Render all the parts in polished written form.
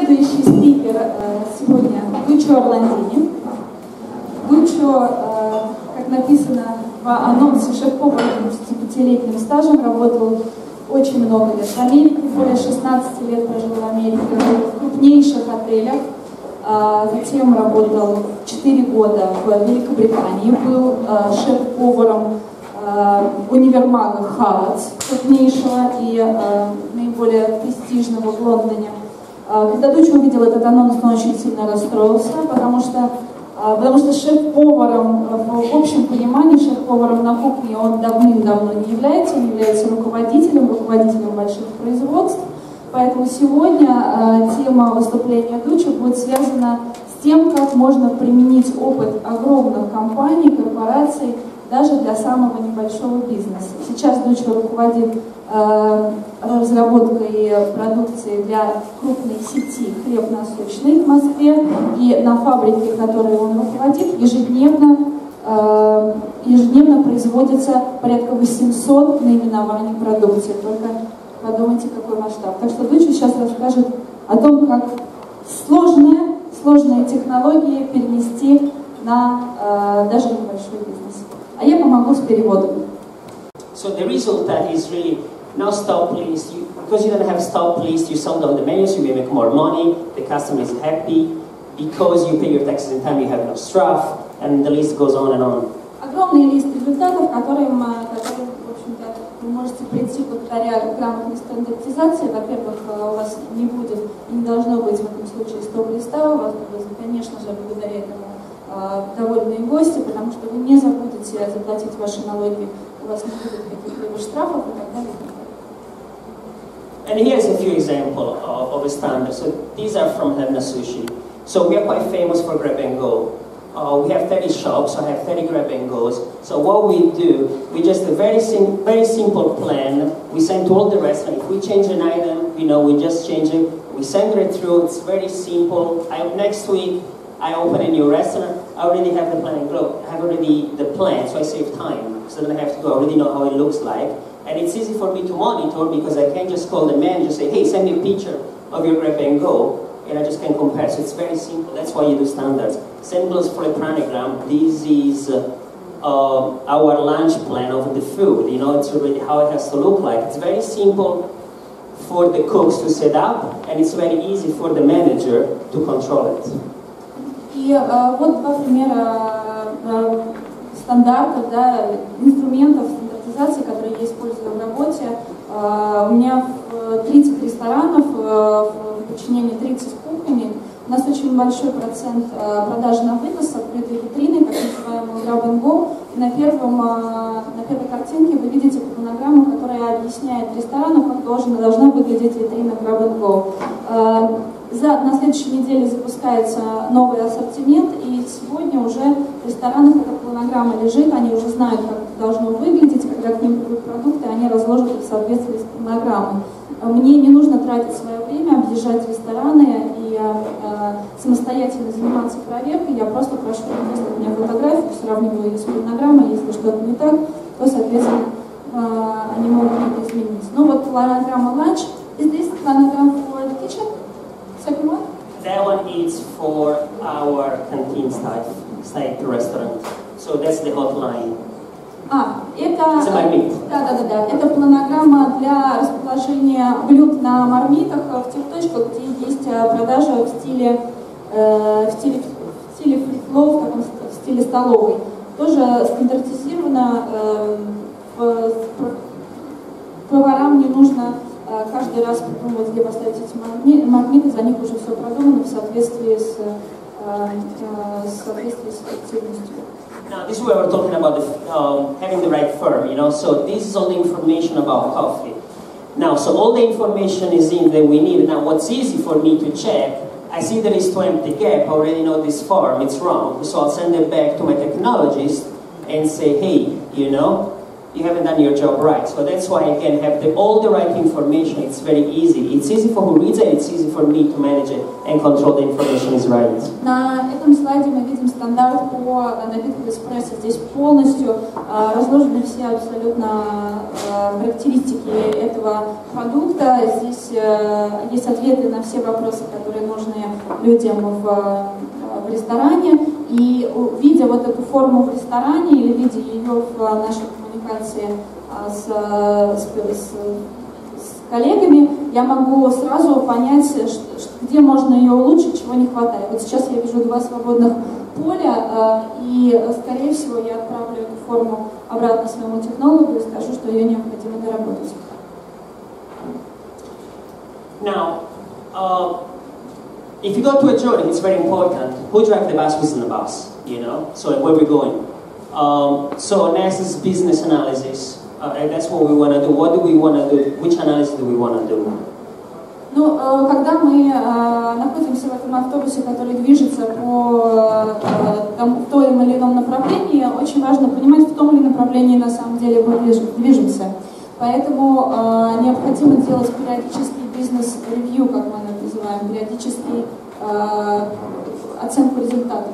Следующий спикер сегодня Дуччо Орландини. Дуччо, как написано в анонсе, шеф-повар с 25-летним стажем, работал очень много лет в Америке, более 16 лет прожил в Америке, работал в крупнейших отелях, затем работал 4 года в Великобритании, был шеф-поваром универмага Harrods, крупнейшего и наиболее престижного в Лондоне. Когда Дуччо увидел этот анонс, он очень сильно расстроился, потому что шеф-поваром, в общем понимании, шеф-поваром на кухне он давным-давно не является, он является руководителем больших производств. Поэтому сегодня тема выступления Дуччо будет связана с тем, как можно применить опыт огромных компаний, корпораций, даже для самого небольшого бизнеса. Сейчас Дуччо руководит разработкой продукции для крупной сети хлеб-насущной в Москве, и на фабрике, которой он руководит, ежедневно производится порядка 800 наименований продукции. Только подумайте, какой масштаб. Так что Дуччо сейчас расскажет о том, как сложные технологии перенести на даже небольшой бизнес. А я помогу с переводом. So the result that is really now stock list. Because you don't have stock list, you sell down the menus, you may make more money, the customer is happy. Because you pay your taxes in time, you have no straff, and the list goes on and on. Огромный лист результатов, которым в общем-то, вы можете прийти благодаря грамотной стандартизации. Во-первых, у вас не будет и не должно быть в этом случае стоп-листа, у вас будет, конечно же, благодаря этому довольные гости, потому что вы не забудете заплатить ваши налоги, у вас не будет каких-либо штрафов и так далее. And here's a few examples of a standard. So these are from Hevna Sushi. So we are quite famous for grab and go. We have 30 shops, so I have 30 grab and goes. So what we do, we just a very simple plan. We send to all the restaurants. If we change an item, we just change it. We send it through. It's very simple. Next week, I open a new restaurant. I already have the plan and grow. I have already the plan, so I save time. So then I have to go. I already know how it looks like. And it's easy for me to monitor because I can just call the manager and say, hey, send me a picture of your grab and go. And I just can compare. So it's very simple. That's why you do standards. Symbols for a planogram. This is our lunch plan of the food. It's already how it has to look like. It's very simple for the cooks to set up, and it's very easy for the manager to control it. И вот два примера стандартов, инструментов стандартизации, которые я использую в работе. У меня 30 ресторанов, в подчинении 30 кухонь. У нас очень большой процент продажи на вынос, открытой витрины, как называемый grab and go. И на первой картинке вы видите планограмму, которая объясняет ресторану, как должна выглядеть витрина grab and go. На следующей неделе запускается новый ассортимент, и сегодня уже в ресторанах эта планограмма лежит, они уже знают, как это должно выглядеть, когда к ним придут продукты, они разложат их в соответствии с планограммой. Мне не нужно тратить свое время, объезжать рестораны и самостоятельно заниматься проверкой, я просто прошу выслать мне фотографию, сравниваю ее с планограммой, если что-то не так, то, соответственно, они могут это изменить. Ну вот планограмма lunch. Is this planogram for the kitchen? Second one? That one is for our canteen style restaurant. So that's the hotline. Это планограмма для расположения блюд на мармитах в тех точках, где есть продажа в стиле фрифлоу, в стиле столовой. Тоже стандартизировано, поварам не нужно каждый раз придумывать, где поставить эти мармиты, за них уже все продумано в соответствии с эффективностью. Now, this is where we're talking about having the right firm, So this is all the information about coffee. Now, so all the information is in that we need. Now, what's easy for me to check, I see there is 2 empty gap. I already know this form, it's wrong. So I'll send it back to my technologist and say, hey, you haven't done your job right. So that's why, again, have all the right information. It's very easy. It's easy for who reads it, it's easy for me to manage it and control the information is right. На этом слайде мы видим стандарт по напитку эспрессо. Здесь полностью разложены все абсолютно характеристики этого продукта. Здесь есть ответы на все вопросы, которые нужны людям в ресторане. И видя вот эту форму в ресторане или видя ее в нашей коммуникации с коллегами, я могу сразу понять, где можно ее улучшить, чего не хватает. Вот сейчас я вижу 2 свободных поля, и, скорее всего, я отправлю эту форму обратно своему технологу и скажу, что ее необходимо доработать. Now, if you go to a journey, it's very important. Who drives the bus, who's in the bus, you know? So where we're going. So next is business analysis. And that's what we want to do. What do we want to do? Which analysis do we want to do? Ну, когда мы находимся в этом автобусе, который движется по том или ином направлении, очень важно понимать, в том или направлении на самом деле мы движемся. Поэтому необходимо делать периодический бизнес-ревью, как мы это называем, периодический оценку результатов.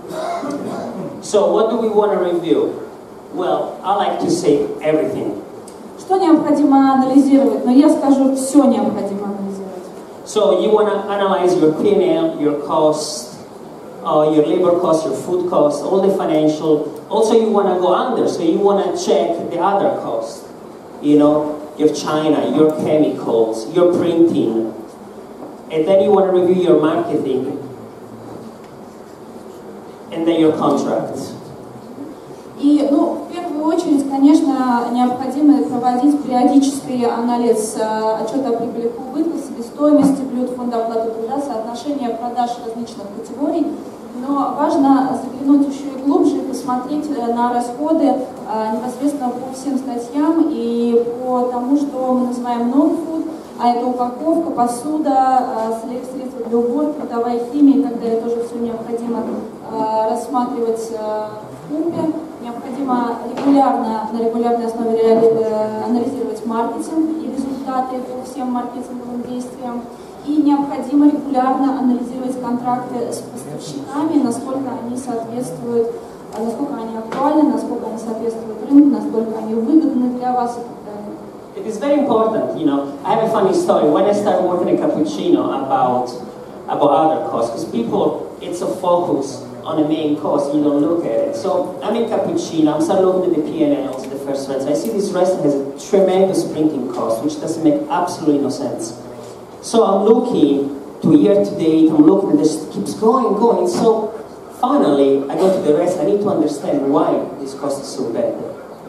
So what do we want to review? Well, I like to say everything. Что необходимо анализировать? Но я скажу, все необходимо анализировать. So you want to analyze your P&L, your cost, your labor cost, your food cost, all the financial. Also, you want to go under, so you want to check the other costs. You know, your China, your chemicals, your printing, and then you want to review your marketing, and then your contracts. И, ну, в первую очередь, конечно, необходимо проводить периодический анализ отчета о прибыли и убытках, себестоимости блюд, фонда оплаты труда, соотношения продаж различных категорий. Но важно заглянуть еще и глубже и посмотреть на расходы непосредственно по всем статьям и по тому, что мы называем non-food, а это упаковка, посуда, средства для уборки, бытовая химия, когда это тоже все необходимо рассматривать в купе. Необходимо на регулярной основе анализировать маркетинг и результаты по всем маркетинговым действиям. И необходимо регулярно анализировать контракты с поставщиками, насколько они соответствуют, насколько они актуальны, насколько они соответствуют рынку, насколько они выгодны для вас и так далее. It is very important, you know. I have a funny story. When I started working in Cappuccino about other costs, because people, it's a focus on the main cost, you don't look at it. So I'm in Cappuccino, I'm starting looking at the P&Ls, the first rents. I see this restaurant has a tremendous printing cost, which doesn't make absolutely no sense. So I'm looking to year to date, I'm looking at this, keeps going. So finally, I go to the rest, I need to understand why this cost is so bad.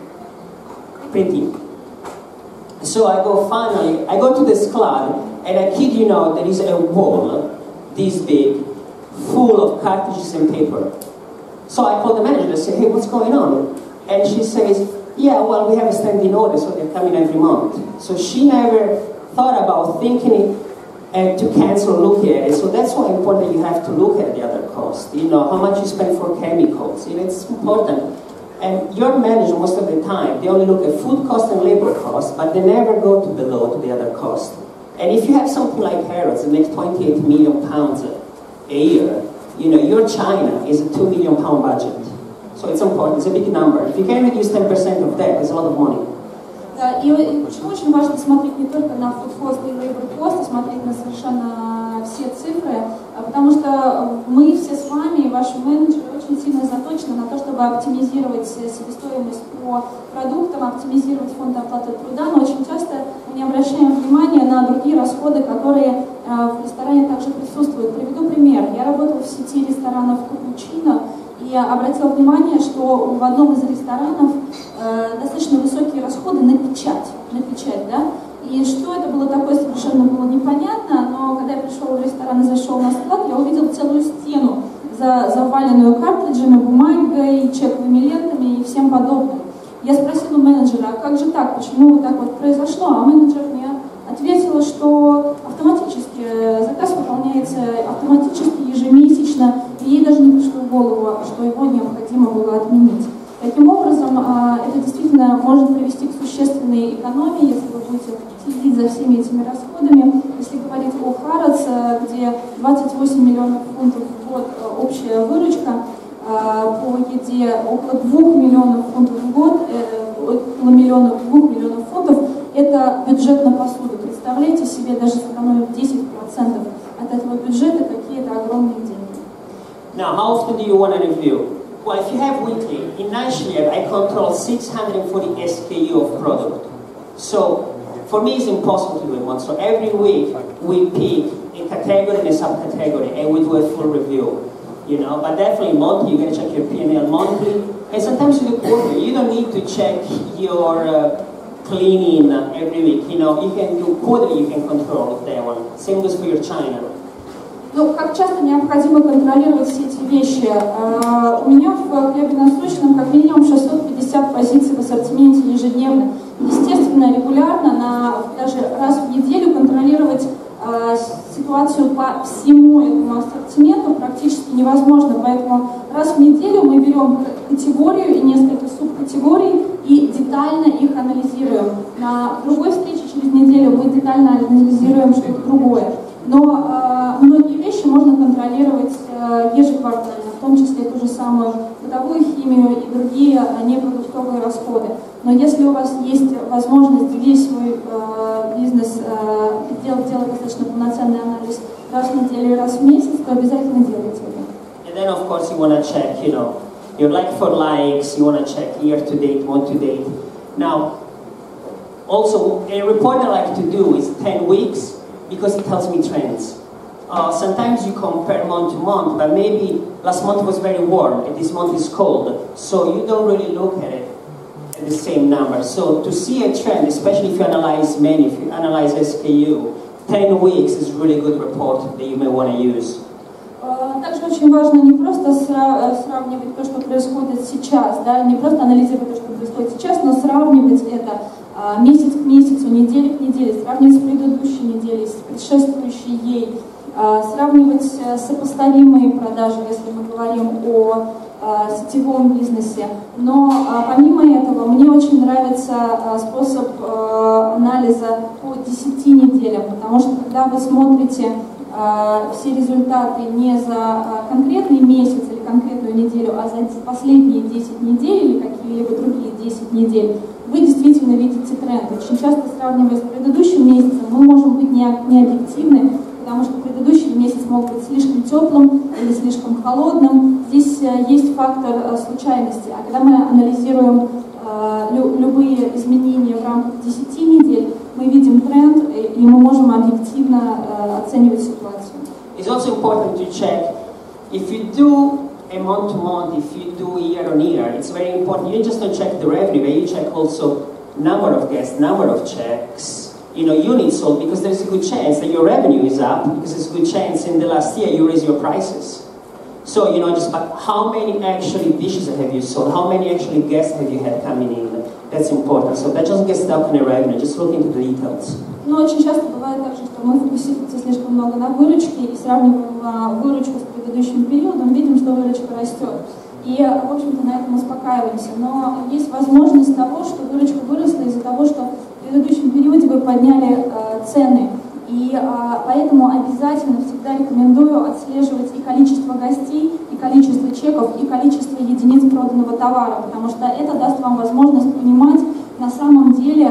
Printing. So I go to this club, and I kid you not, there is a wall this big, full of cartridges and paper. So I call the manager and say, hey, what's going on? And she says, yeah, well, we have a standing order, so they're coming every month. So she never thought about thinking it to cancel looking at it. So that's why it's important that you have to look at the other costs. You know, how much you spend for chemicals. You know, it's important. And your manager, most of the time, they only look at food cost and labor cost, but they never go to below to the other cost. And if you have something like Harrods that makes 28 million pounds a year, you know, your China is a 2 million pound budget. So it's important, it's a big number. If you can reduce 10% of that, it's a lot of money. Да, и почему очень важно смотреть не только на food cost и labor cost, а смотреть на совершенно все цифры, потому что мы все с вами и ваши менеджеры очень сильно заточены на то, чтобы оптимизировать себестоимость по продуктам, оптимизировать фонд оплаты труда, но очень часто мы не обращаем внимания на другие расходы, которые в ресторане также присутствуют. Приведу пример. Я работала в сети ресторанов Cappuccino, и обратила внимание, что в одном из ресторанов достаточно высокие расходы на печать, да? И что это было такое, совершенно было непонятно, но когда я пришел в ресторан и зашел на склад, я увидела целую стену, заваленную картриджами, бумагой, чековыми лентами и всем подобным. Я спросила менеджера, а как же так, почему вот так вот произошло? А менеджер мне ответила, что автоматически заказ выполняется автоматически, ежемесячно, и ей даже не пришло в голову, что его необходимо было отменить. Таким образом, это действительно может привести к существенной экономии, если вы будете следить за всеми этими расходами. Если говорить о Harrods, где 28 миллионов фунтов в год общая выручка, по еде около 2 миллионов фунтов в год, около 2 миллионов фунтов, это бюджет на посуду. Представляете себе, даже сэкономив 10% от этого бюджета, какие это огромные деньги. Now, how often do you want to review? Well, if you have weekly, in Nightshare I control 640 SKU of product. So, for me it's impossible to do it once. So every week we pick a category and a subcategory and we do a full review. You know, but definitely monthly, you're going to check your P&L monthly. And sometimes you do quarterly. You don't need to check your cleaning every week. You know, you can do quarterly, you can control that one. Same goes for your China. Ну, как часто необходимо контролировать все эти вещи? У меня в хлебе насущном как минимум 650 позиций в ассортименте ежедневно. Естественно, регулярно, даже раз в неделю контролировать ситуацию по всему этому ассортименту практически невозможно. Поэтому раз в неделю мы берем категорию и несколько субкатегорий и детально их анализируем. На другой встрече через неделю мы детально анализируем что-то другое. Но многие вещи можно контролировать ежеквартально, в том числе ту же самую бытовую химию и другие непродуктовые расходы. Но если у вас есть возможность весь свой бизнес делать достаточно полноценный анализ раз в неделю и раз в месяц, то обязательно делайте это. And then of course you want to check, you know, your like for likes, you want to check year to date, month to date. Now, also a report I like to do is 10 weeks. Because it tells me trends. Sometimes you compare month to month, but maybe last month was very warm and this month is cold, so you don't really look at it at the same number. So to see a trend, especially if you analyze menu, if you analyze SKU, 10 weeks is a really good report that you may want to use. Также очень важно не просто сравнивать то, что происходит сейчас, да, не просто анализировать то, что происходит сейчас, но сравнивать это месяц к месяцу, неделя к неделе, сравнивать с предыдущей неделей, с предшествующей ей, сравнивать сопоставимые продажи, если мы говорим о сетевом бизнесе. Но помимо этого, мне очень нравится способ анализа по 10 неделям, потому что когда вы смотрите все результаты не за конкретный месяц или конкретную неделю, а за последние 10 недель или какие-либо другие 10 недель, вы действительно видите тренд. Очень часто, сравнивая с предыдущим месяцем, мы можем быть не объективны, потому что предыдущий месяц мог быть слишком теплым или слишком холодным. Здесь есть фактор случайности. А когда мы анализируем любые изменения в рамках 10 недель, мы видим тренд, и мы можем объективно оценивать ситуацию. It's also important to check if you do a month to month, if you do year on year. It's very important. You just don't check the revenue, but you check also number of guests, number of checks, you know, units sold, because there's a good chance that your revenue is up, because there's a good chance in the last year you raise your prices. So, you know, just but how many actually dishes have you sold? How many actually guests have you had coming in? That's important. So that doesn't get stuck in the revenue. Just look into the details. Но очень часто бывает так, что мы фокусируемся слишком много на выручке и сравниваем выручку с предыдущим периодом, видим, что выручка растет. И, в общем-то, на этом успокаиваемся. Но есть возможность того, что выручка выросла из-за того, что в предыдущем периоде вы подняли цены. И поэтому обязательно всегда рекомендую отслеживать и количество гостей, и количество чеков, и количество единиц проданного товара, потому что это даст вам возможность понимать, на самом деле,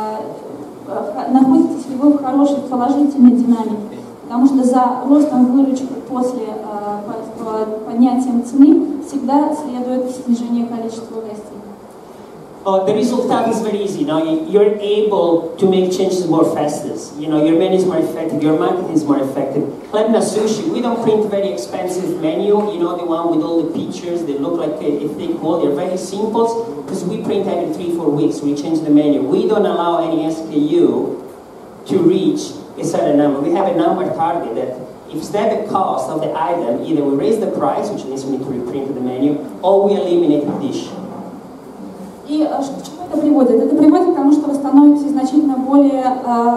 находитесь ли вы в хорошей положительной динамике. Потому что за ростом выручки после поднятия цены всегда следует снижение количества гостей. The result is very easy. Now you're able to make changes more faster. You know, your menu is more effective, your marketing is more effective. Hhleb na Sushi, we don't print very expensive menu, you know, the one with all the pictures, they look like a thick wall. They're very simple, because we print every 3-4 weeks, we change the menu. We don't allow any SKU to reach a certain number. We have a number target that if that the cost of the item, either we raise the price, which means we need to reprint the menu, or we eliminate the dish. И к чему это приводит? Это приводит к тому, что вы становитесь значительно более,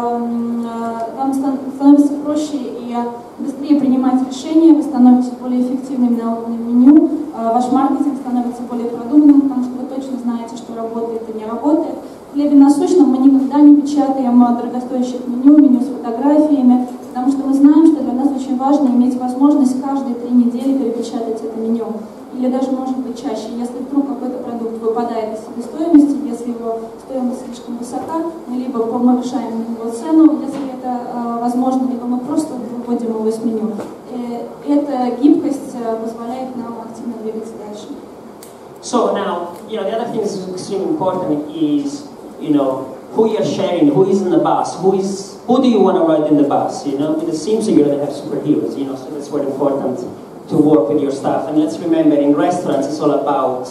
вам становится проще и быстрее принимать решения, вы становитесь более эффективными на уровне меню, ваш маркетинг становится более продуманным, потому что вы печатаем дорогостоящих меню с фотографиями, потому что мы знаем, что для нас очень важно иметь возможность каждые 3 недели перепечатать это меню. Или даже, может быть, чаще, если вдруг какой-то продукт выпадает из себестоимости, если его стоимость слишком высока, мы либо повышаем его цену, если это возможно, либо мы просто выводим его из меню. Эта гибкость позволяет нам активно двигаться дальше. So now, the other thing that's extremely important is, who you're sharing, who is in the bus, who do you want to ride in the bus, It seems like they have superheroes, so that's very important to work with your staff. And let's remember, in restaurants, it's all about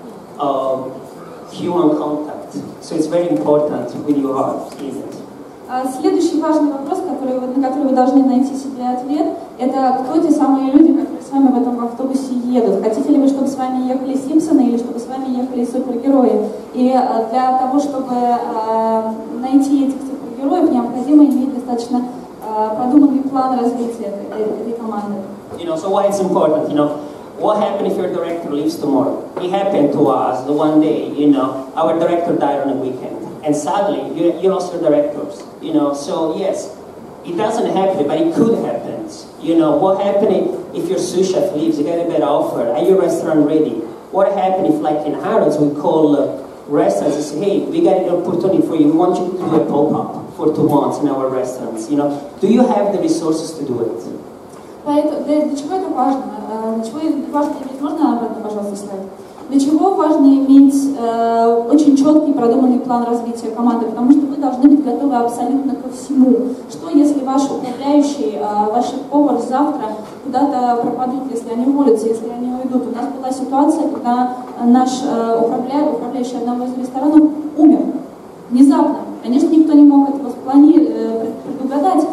human contact. So it's very important with your heart, isn't it? Следующий важный вопрос, на который вы должны найти себе ответ, это кто те самые люди, которые с вами в этом автобусе едут. Хотите ли вы, чтобы с вами ехали Симпсоны или чтобы с вами ехали супергерои? И для того, чтобы найти этих супергероев, необходимо иметь достаточно продуманный план развития этой команды. So why it's important, what happened if your director leaves tomorrow? It happened to us the one day, our director died on a weekend. And sadly, you lost your directors, so yes, it doesn't happen, but it could happen. What happened if your sous chef leaves, you get a better offer, are your restaurant ready? What happened if, like in Harrods, we call restaurants and say, hey, we got an opportunity for you, we want you to do a pop-up for 2 months in our restaurants, do you have the resources to do it? Поэтому, для чего это важно? Для чего важно иметь, можно обратно, пожалуйста, слайд? Для чего важно иметь очень четкий продуманный план развития команды? Потому что вы должны быть готовы абсолютно ко всему. Что если ваш управляющий, ваш повар завтра куда-то пропадут, если они уволятся, если они уйдут? У нас была ситуация, когда наш управляющий одного из ресторанов умер внезапно. Конечно, никто не мог этого предугадать,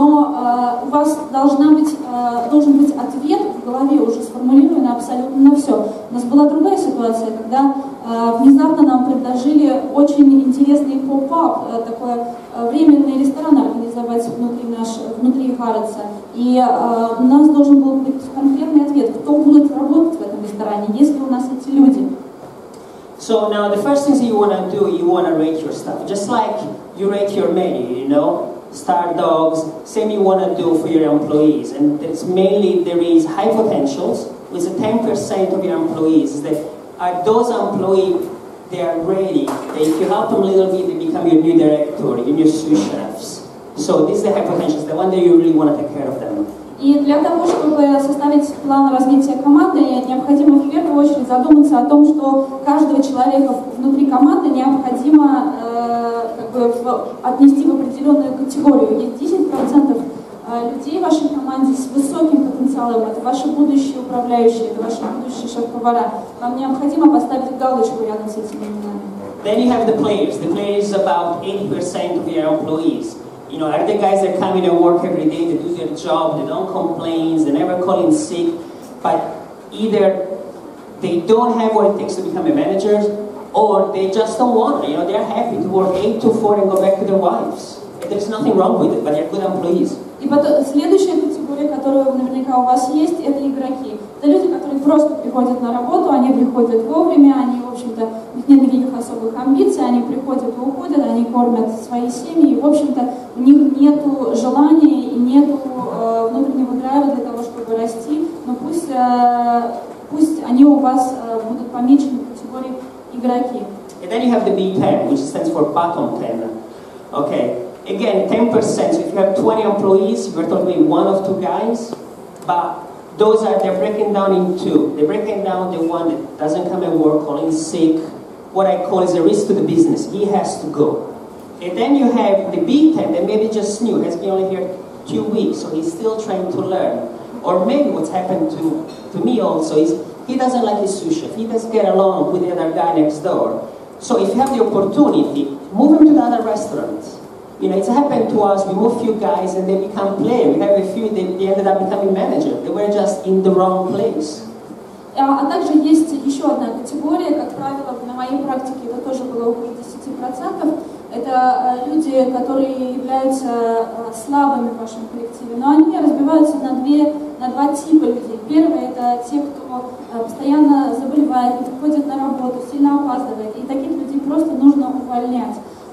но у вас должен быть ответ в голове уже сформулированный абсолютно на все. У нас была другая ситуация, когда внезапно нам предложили очень интересный поп-ап, такой временный ресторан организовать внутри Харродса. И у нас должен был быть конкретный ответ, кто будет работать в этом ресторане, есть ли у нас эти люди. So now the first things you want to do, you want to rate your stuff. Just like you rate your menu, Star Dogs, same you want to do for your employees. And it's mainly, there is high potentials, with 10% of your employees, that are those employees, they are ready. If you help them a little bit, they become your new director, your new sous chefs. So these are the high potentials, the one that you really want to take care of them. И для того, чтобы составить план развития команды, необходимо в первую очередь задуматься о том, что каждого человека внутри команды необходимо отнести в определенную категорию. Есть 10% людей в вашей команде с высоким потенциалом, это ваши будущие управляющие, это ваши будущие шеф-повара. Вам необходимо поставить галочку рядом с этими именами. Then you have the players. The players is about 80% of your employees. Are the guys that come in and work every day, they do their job, they don't complain, they never call in sick, but either they don't have what it takes to become a manager, or they just don't want it. They're happy to work 8 to 4 and go back to their wives. There's nothing wrong with it, but they're good employees. И потом, следующая категория, которая наверняка у вас есть, это игроки. Это люди, которые просто приходят на работу, они приходят вовремя, они, в общем-то, у них нет никаких особых амбиций, они приходят и уходят, они кормят свои семьи, и, в общем-то, у них нет желания и нет внутреннего драйва для того, чтобы расти, но пусть они у вас будут помечены в категории игроки. And then you have the B10, which stands for bottom 10. Okay. Again, 10%, so if you have 20 employees, you're talking 1 or 2 guys, but they're breaking down in 2. They're breaking down the one that doesn't come and work, calling sick. What I call is a risk to the business. He has to go. And then you have the B10 that maybe just new, has been only here 2 weeks, so he's still trying to learn. Or maybe what's happened to me also is he doesn't like his sous chef. He doesn't get along with the other guy next door. So if you have the opportunity, move him to the other restaurant. It's happened to us, we move few guys and they become players. We have a few, they ended up becoming manager. They were just in the wrong place. А также есть еще одна категория, как правило, на моей практике это тоже было около 10%. Это люди, которые являются слабыми в вашем коллективе, но они разбиваются на два типа людей. Первое – это те, кто постоянно заболевает, не приходит на работу, сильно опаздывает, и таких людей просто нужно увольнять.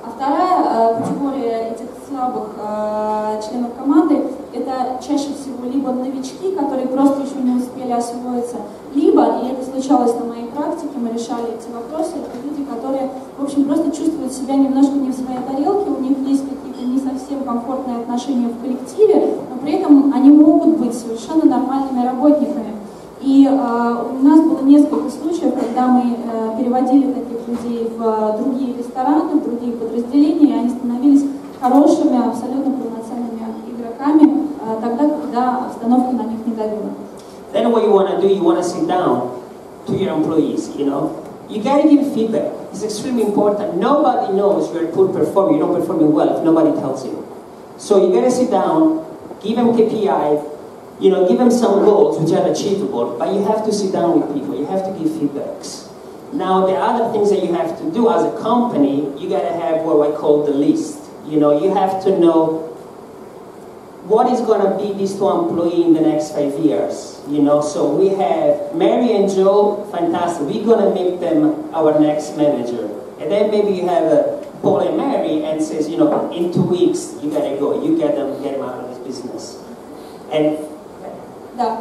А вторая категория этих слабых членов команды – это чаще всего либо новички, которые просто еще не успели освоиться, либо, и это случалось на моей практике, мы решали эти вопросы, это люди, которые, в общем, просто чувствуют себя немножко не в своей тарелке, у них есть какие-то не совсем комфортные отношения в коллективе, но при этом они могут быть совершенно нормальными работниками. И у нас было несколько случаев, когда мы переводили таких людей в другие рестораны, в другие подразделения, и они становились хорошими, абсолютно полноценными игроками, тогда, когда обстановка на них не давила. Then what you want to do, you want to sit down to your employees, you know. You got to give feedback. It's extremely important. Nobody knows you're a poor performer, you're not performing well if nobody tells you. So you got to sit down, give them KPI, you know, give them some goals which are achievable, but you have to sit down with people, you have to give feedbacks. Now, the other things that you have to do as a company, you got to have what I call the list. You know, you have to know what is going to be this two employee in the next 5 years. You know, so we have Mary and Joe, fantastic. We're going to make them our next manager. And then maybe you have Paul and Mary and says, you know, in 2 weeks, you got to go. You get them out of this business. And да.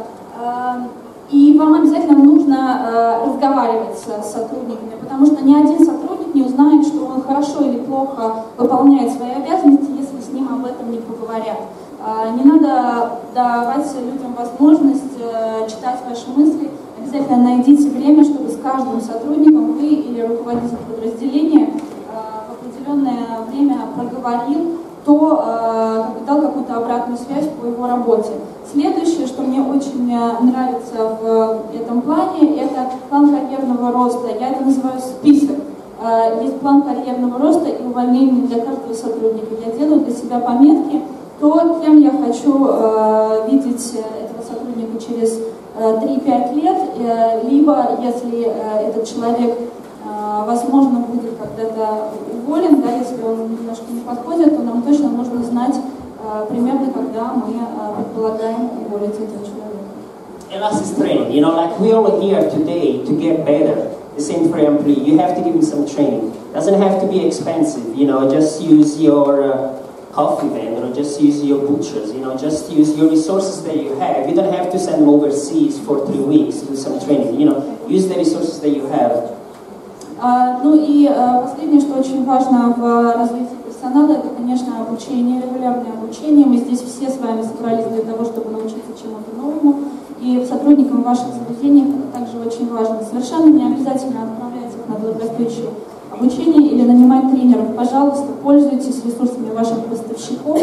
И вам обязательно нужно разговаривать с сотрудниками, потому что ни один сотрудник не узнает, что он хорошо или плохо выполняет свои обязанности, если с ним об этом не поговорят. Не надо давать людям возможность читать ваши мысли. Обязательно найдите время, чтобы с каждым сотрудником вы или руководитель подразделения в определенное время проговорил дал какую-то обратную связь по его работе. Следующее, что мне очень нравится в этом плане, это план карьерного роста. Я это называю список. Есть план карьерного роста и увольнения для каждого сотрудника. Я делаю для себя пометки, кем я хочу видеть этого сотрудника через 3-5 лет, либо если этот человек, возможно, будет когда-то уволен, да, если он немножко не подходит, то нам точно нужно знать примерно, когда мы предполагаем уволить этого человека. And last is training. You know, like we are here today to get better. The same for your employee. You have to give him some training. It doesn't have to be expensive. You know, just use your coffee vendor, or just use your butchers. You know, just use your resources that you have. You don't have to send them overseas for 3 weeks to do some training. You know, use the resources that you have. Ну и последнее, что очень важно в развитии персонала, это, конечно, обучение, регулярное обучение. Мы здесь все с вами собрались для того, чтобы научиться чему-то новому. И сотрудникам ваших заведений это также очень важно. Совершенно не обязательно отправлять их на долгосрочное обучение или нанимать тренеров. Пожалуйста, пользуйтесь ресурсами ваших поставщиков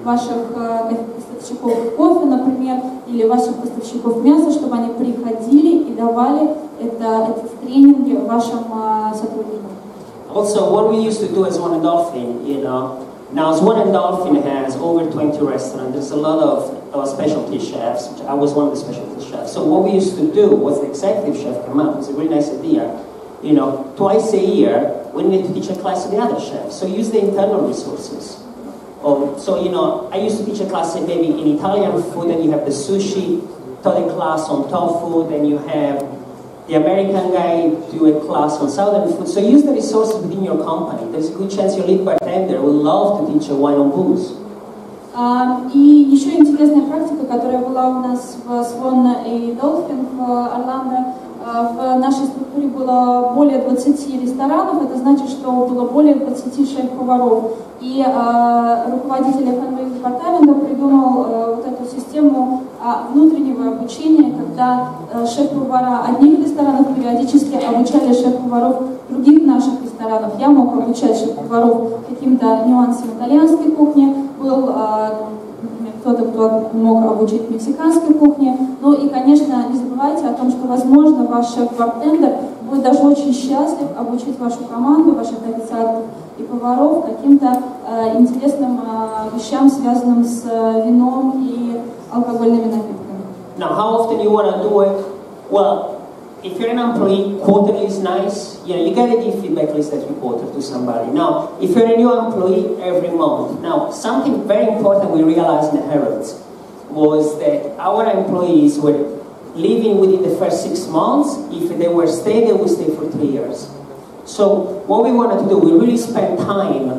кофе, например, или ваших поставщиков мяса, чтобы они приходили и давали эти тренинги вашим сотрудникам. Also, what we used to do as One and Dolphin, you know, now as One and Dolphin has over 20 restaurants, there's a lot of specialty chefs. I was one of the specialty chefs. So what we used to do was the executive chef came up. It's a really nice idea. You know, twice a year, we need to teach a class to the other chefs. So use the internal resources. So, you know, I used to teach a class maybe in Italian food, and you have the sushi, taught a class on tofu, then you have the American guy do a class on southern food. So use the resources within your company. There's a good chance your lead bartender will love to teach a wine on booze. И еще интересная практика, которая была у нас в Swan и Dolphin в Орландо. В нашей структуре было более 20 ресторанов, это значит, что было более 20 шеф-поваров. И руководитель F&B департамента придумал вот эту систему внутреннего обучения, когда шеф-повара одних ресторанов периодически обучали шеф-поваров других наших ресторанов. Я мог обучать шеф-поваров каким-то нюансам итальянской кухни, был кто-то, кто мог обучить мексиканской кухне. Ну и, конечно, не забывайте о том, что, возможно, ваш шеф-бартендер будет даже очень счастлив обучить вашу команду, ваших официантов и поваров каким-то интересным вещам, связанным с вином и алкогольными напитками. Now, how often you want to do it? Well, if you're an employee, quarterly is nice. You know, you gotta give feedback list every quarter to somebody. Now, if you're a new employee, every month. Now, something very important we realized in the Harrods was that our employees were leaving within the first 6 months. If they were staying, they would stay for 3 years. So, what we wanted to do, we really spent time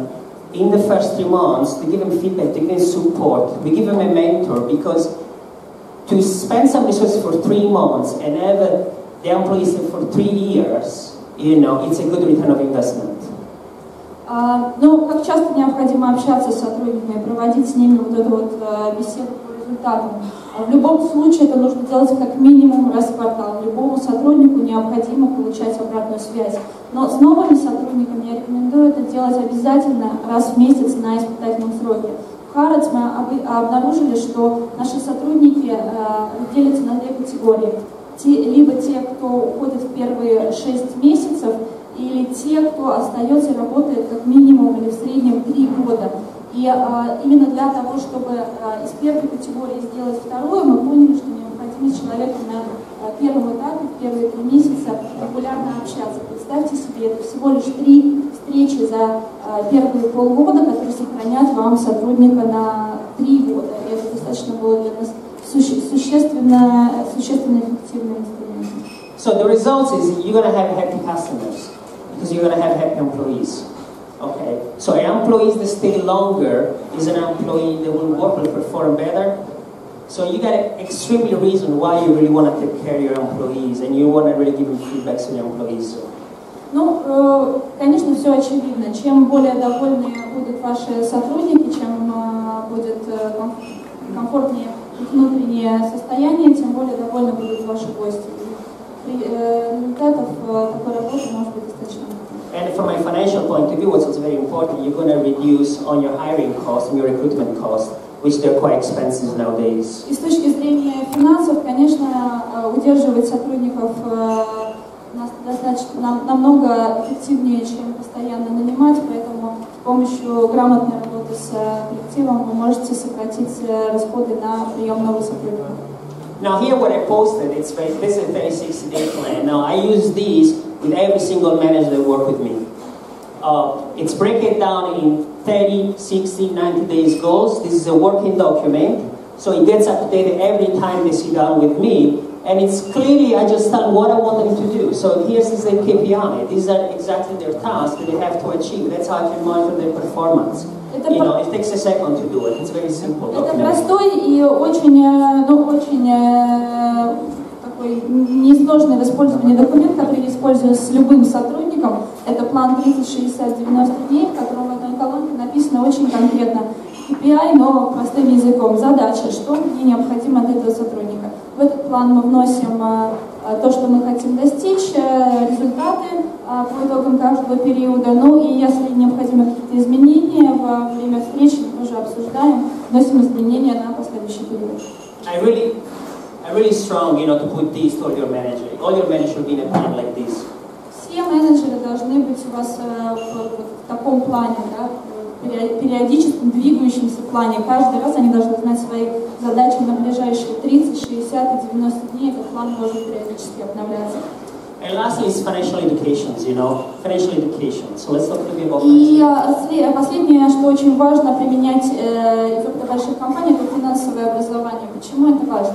in the first 3 months to give them feedback, to give them support, we give them a mentor, because to spend some resources for 3 months and have the employees for 3 years, it's a good return of investment. Ну, как часто необходимо общаться с сотрудниками, проводить с ними вот эту вот беседу по результатам. В любом случае это нужно делать как минимум раз в квартал. Любому сотруднику необходимо получать обратную связь. Но с новыми сотрудниками я рекомендую это делать обязательно раз в месяц на испытательном сроке. В Harrods мы обнаружили, что наши сотрудники делятся на 2 категории. Либо те, кто уходит в первые 6 месяцев, или те, кто остается и работает как минимум или в среднем 3 года. И именно для того, чтобы из первой категории сделать вторую, мы поняли, что необходимо с человеком на первом этапе, в первые 3 месяца регулярно общаться. Представьте себе, это всего лишь 3 встречи за первые полгода, которые сохранят вам сотрудника на 3 года. И это достаточно было для нас существенно эффективный инструмент. So the result is you're going to have happy customers because you're going to have happy employees. Okay, so employees that stay longer is an employee that will work, will perform better. So you got an extremely reason why you really want to take care of your employees and you want to really give them feedback to your employees. Ну, конечно, все очевидно. Чем более довольны будут ваши сотрудники, чем будет комфортнее внутреннее состояние, тем более довольны будут ваши гости. Результатов такой работы может быть достаточно. And from a financial point of view, what's also very important, you're going to reduce on your hiring costs and your recruitment costs, which they're quite expensive nowadays. И с точки зрения финансов, конечно, удерживать сотрудников достаточно намного эффективнее, чем постоянно нанимать, поэтому с помощью грамотной работы с коллективом вы можете сократить расходы на прием новых сотрудников. Now here what I posted, this is a 30-60-day plan. Now I use these with every single manager that work with me. It's broken down in 30, 60, 90 days goals. This is a working document, so it gets updated every time they sit down with me. And it's clearly, I just tell them what I want them to do. So here's the KPI. These are exactly their tasks that they have to achieve. That's how I can monitor their performance. It takes a second to do it. It's very simple. Это простой и очень такой несложный в использовании документ, который я использую с любым сотрудником. Это план 30, 60, 90 дней, в котором в одной колонке написано очень конкретно KPI, но простым языком. Задача, что мне необходимо от этого сотрудника. В этот план мы вносим то, что мы хотим достичь, результаты по итогам каждого периода. Ну и если необходимы какие-то изменения во время встречи, мы тоже обсуждаем, вносим изменения на последующий период. I really strong, to put these to all your managers. All your managers should be in a plan like this. Все менеджеры должны быть у вас в таком плане, да, периодическом двигающемся плане. Каждый раз они должны знать свои задачи на ближайшие 30, 60 и 90 дней. Этот план может периодически обновляться. And lastly is financial education, financial education. So let's talk a little bit about financial. И последнее, что очень важно применять в больших компаниях, это финансовое образование. Почему это важно?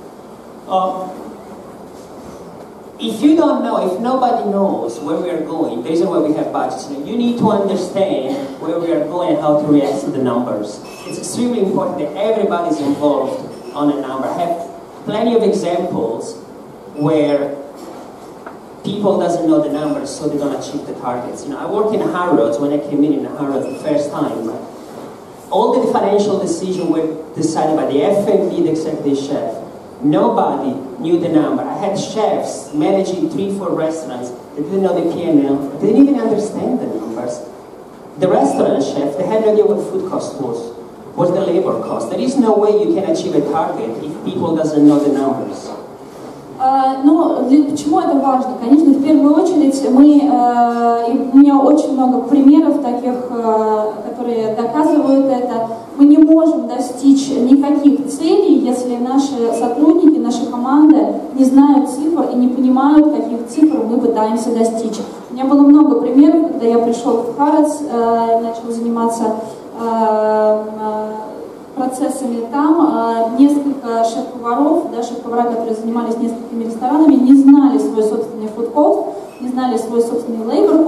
If you don't know, if nobody knows where we are going, the reason why we have budgets, you need to understand where we are going and how to react to the numbers. It's extremely important that everybody is involved on a number. I have plenty of examples where people doesn't know the numbers, so they don't achieve the targets. I worked in Harrods when I came in Harrods the first time. All the financial decisions were decided by the F&B, the executive chef. Nobody knew the number. I had chefs managing 3-4 restaurants that didn't know the P&L. They didn't even understand the numbers. The restaurant chef, they had no idea what food cost was, what the labor cost. There is no way you can achieve a target if people doesn't know the numbers. Но почему это важно? Конечно, в первую очередь у меня очень много примеров таких, которые доказывают это. Мы не можем достичь никаких целей, если наши сотрудники, наша команда не знают цифр и не понимают, каких цифр мы пытаемся достичь. У меня было много примеров, когда я пришел в Harrods, начал заниматься процессами там, несколько шеф-поваров, шеф-повара, которые занимались несколькими ресторанами, не знали свой собственный food cost, не знали свой собственный labor cost,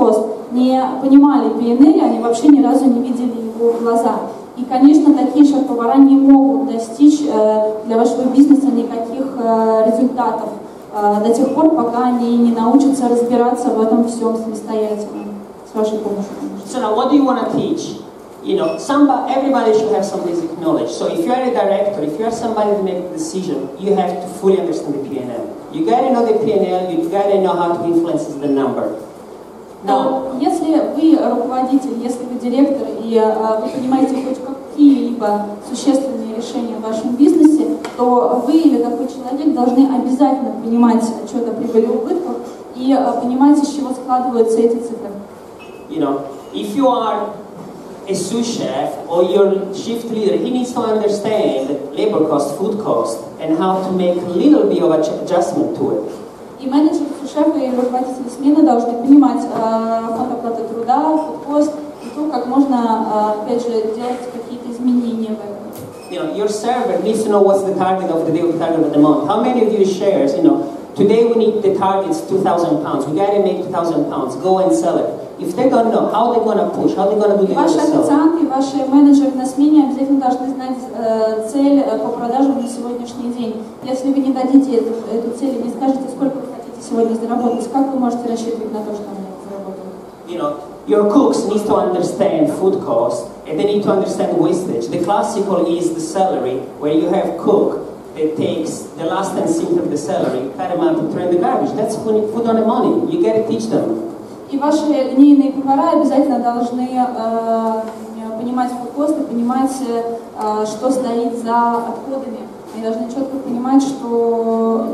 не понимали P&L, они вообще ни разу не видели его в глаза. И, конечно, такие шеф-повара не могут достичь для вашего бизнеса никаких результатов до тех пор, пока они не научатся разбираться в этом всем самостоятельно, с вашей помощью. So now, what do you want to teach? You know, everybody should have some basic knowledge. So if you are a director, if you are somebody to make a decision, you have to fully understand the P&L. You got to know the P&L, you got to know how to influence the number. Если вы руководитель, если вы директор, и вы понимаете хоть какие-либо существенные решения в вашем бизнесе, то вы или такой человек должны обязательно понимать отчет о прибыли и убытках и понимать, из чего складываются эти цифры. You know, if you are a sous chef or your shift leader, he needs to understand labor cost, food cost, and how to make a little bit of adjustment to it. И менеджеры, шефы и руководители смены должны понимать фонд оплаты труда, фудкост, и то, как можно, опять же, делать какие-то изменения в этом. You know, your server needs to know what's the target of the day, the target of the month. How many of you shares, you know, today we need the target's 2,000 pounds. We got to make 2,000 pounds. Go and sell it. If they don't know how they're going to push, how they're going to do the Ваши официанты, ваши менеджеры на смене обязательно должны знать цель по продажам на сегодняшний день. Если вы не дадите эту цель и не скажете, сколько вы хотите сегодня заработать, как вы можете рассчитывать на то, что они заработают? You know, your cooks need to understand food cost and they need to understand wastage. The classical is the salary, where you have cook that takes the last 10 cents of the salary, cut them up and throw in the garbage. That's food on the money. You got to teach them. И ваши линейные повара обязательно должны понимать фудкост и понимать, что стоит за отходами. Они должны четко понимать, что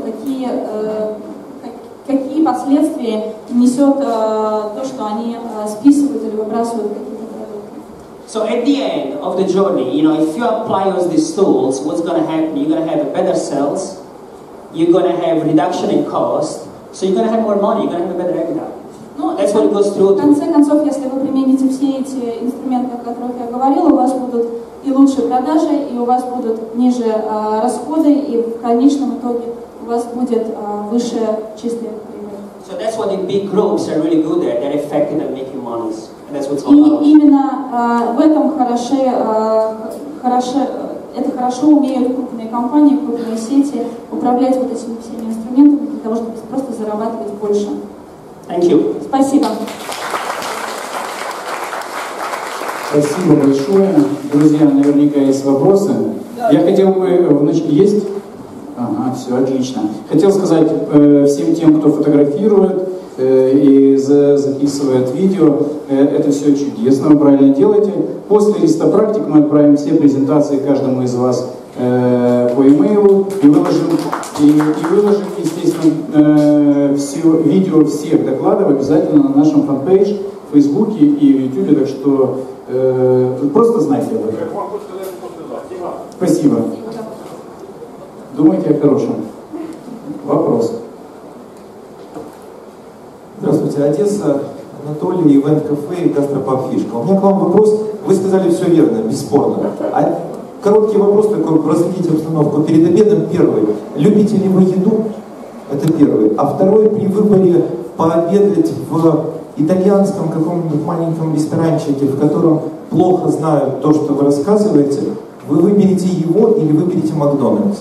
какие последствия несет то, что они списывают или выбрасывают какие-то продукты. So at the end of the journey, you know, if you apply all these tools, what's going to happen? You're going to have better sales, you're going to have reduction in cost, so you're going to have more money, you're going to have a better EBITDA. Ну, в конце концов, если вы примените все эти инструменты, о которых я говорила, у вас будут и лучшие продажи, и у вас будут ниже расходы, и в конечном итоге у вас будет выше чистая прибыль. So that's what the big groups are really good at. They're effective at making money, and that's what's all about. И именно в этом это хорошо умеют крупные компании, крупные сети управлять вот этими всеми инструментами для того, чтобы просто зарабатывать больше. Thank you. Спасибо. Спасибо большое. Друзья, наверняка есть вопросы. Я хотел бы... Есть? Ага, все, отлично. Хотел сказать всем тем, кто фотографирует и записывает видео, это все чудесно, вы правильно делаете. После листа практик мы отправим все презентации каждому из вас по имейлу и выложим, естественно, все видео всех докладов обязательно на нашем фан-пейдж в Фейсбуке и в Ютубе, так что просто знайте об этом. Спасибо. Думайте о хорошем. Вопрос. Здравствуйте, Одесса, Анатолий, ивент-кафе и гастропаб «Фишка». У меня к вам вопрос. Вы сказали все верно, бесспорно. Короткий вопрос такой, разрядите обстановку. Перед обедом первый. Любите ли вы еду? Это первый. А второй, при выборе пообедать в итальянском каком-нибудь маленьком ресторанчике, в котором плохо знают то, что вы рассказываете, вы выберете его или выберете Макдональдс?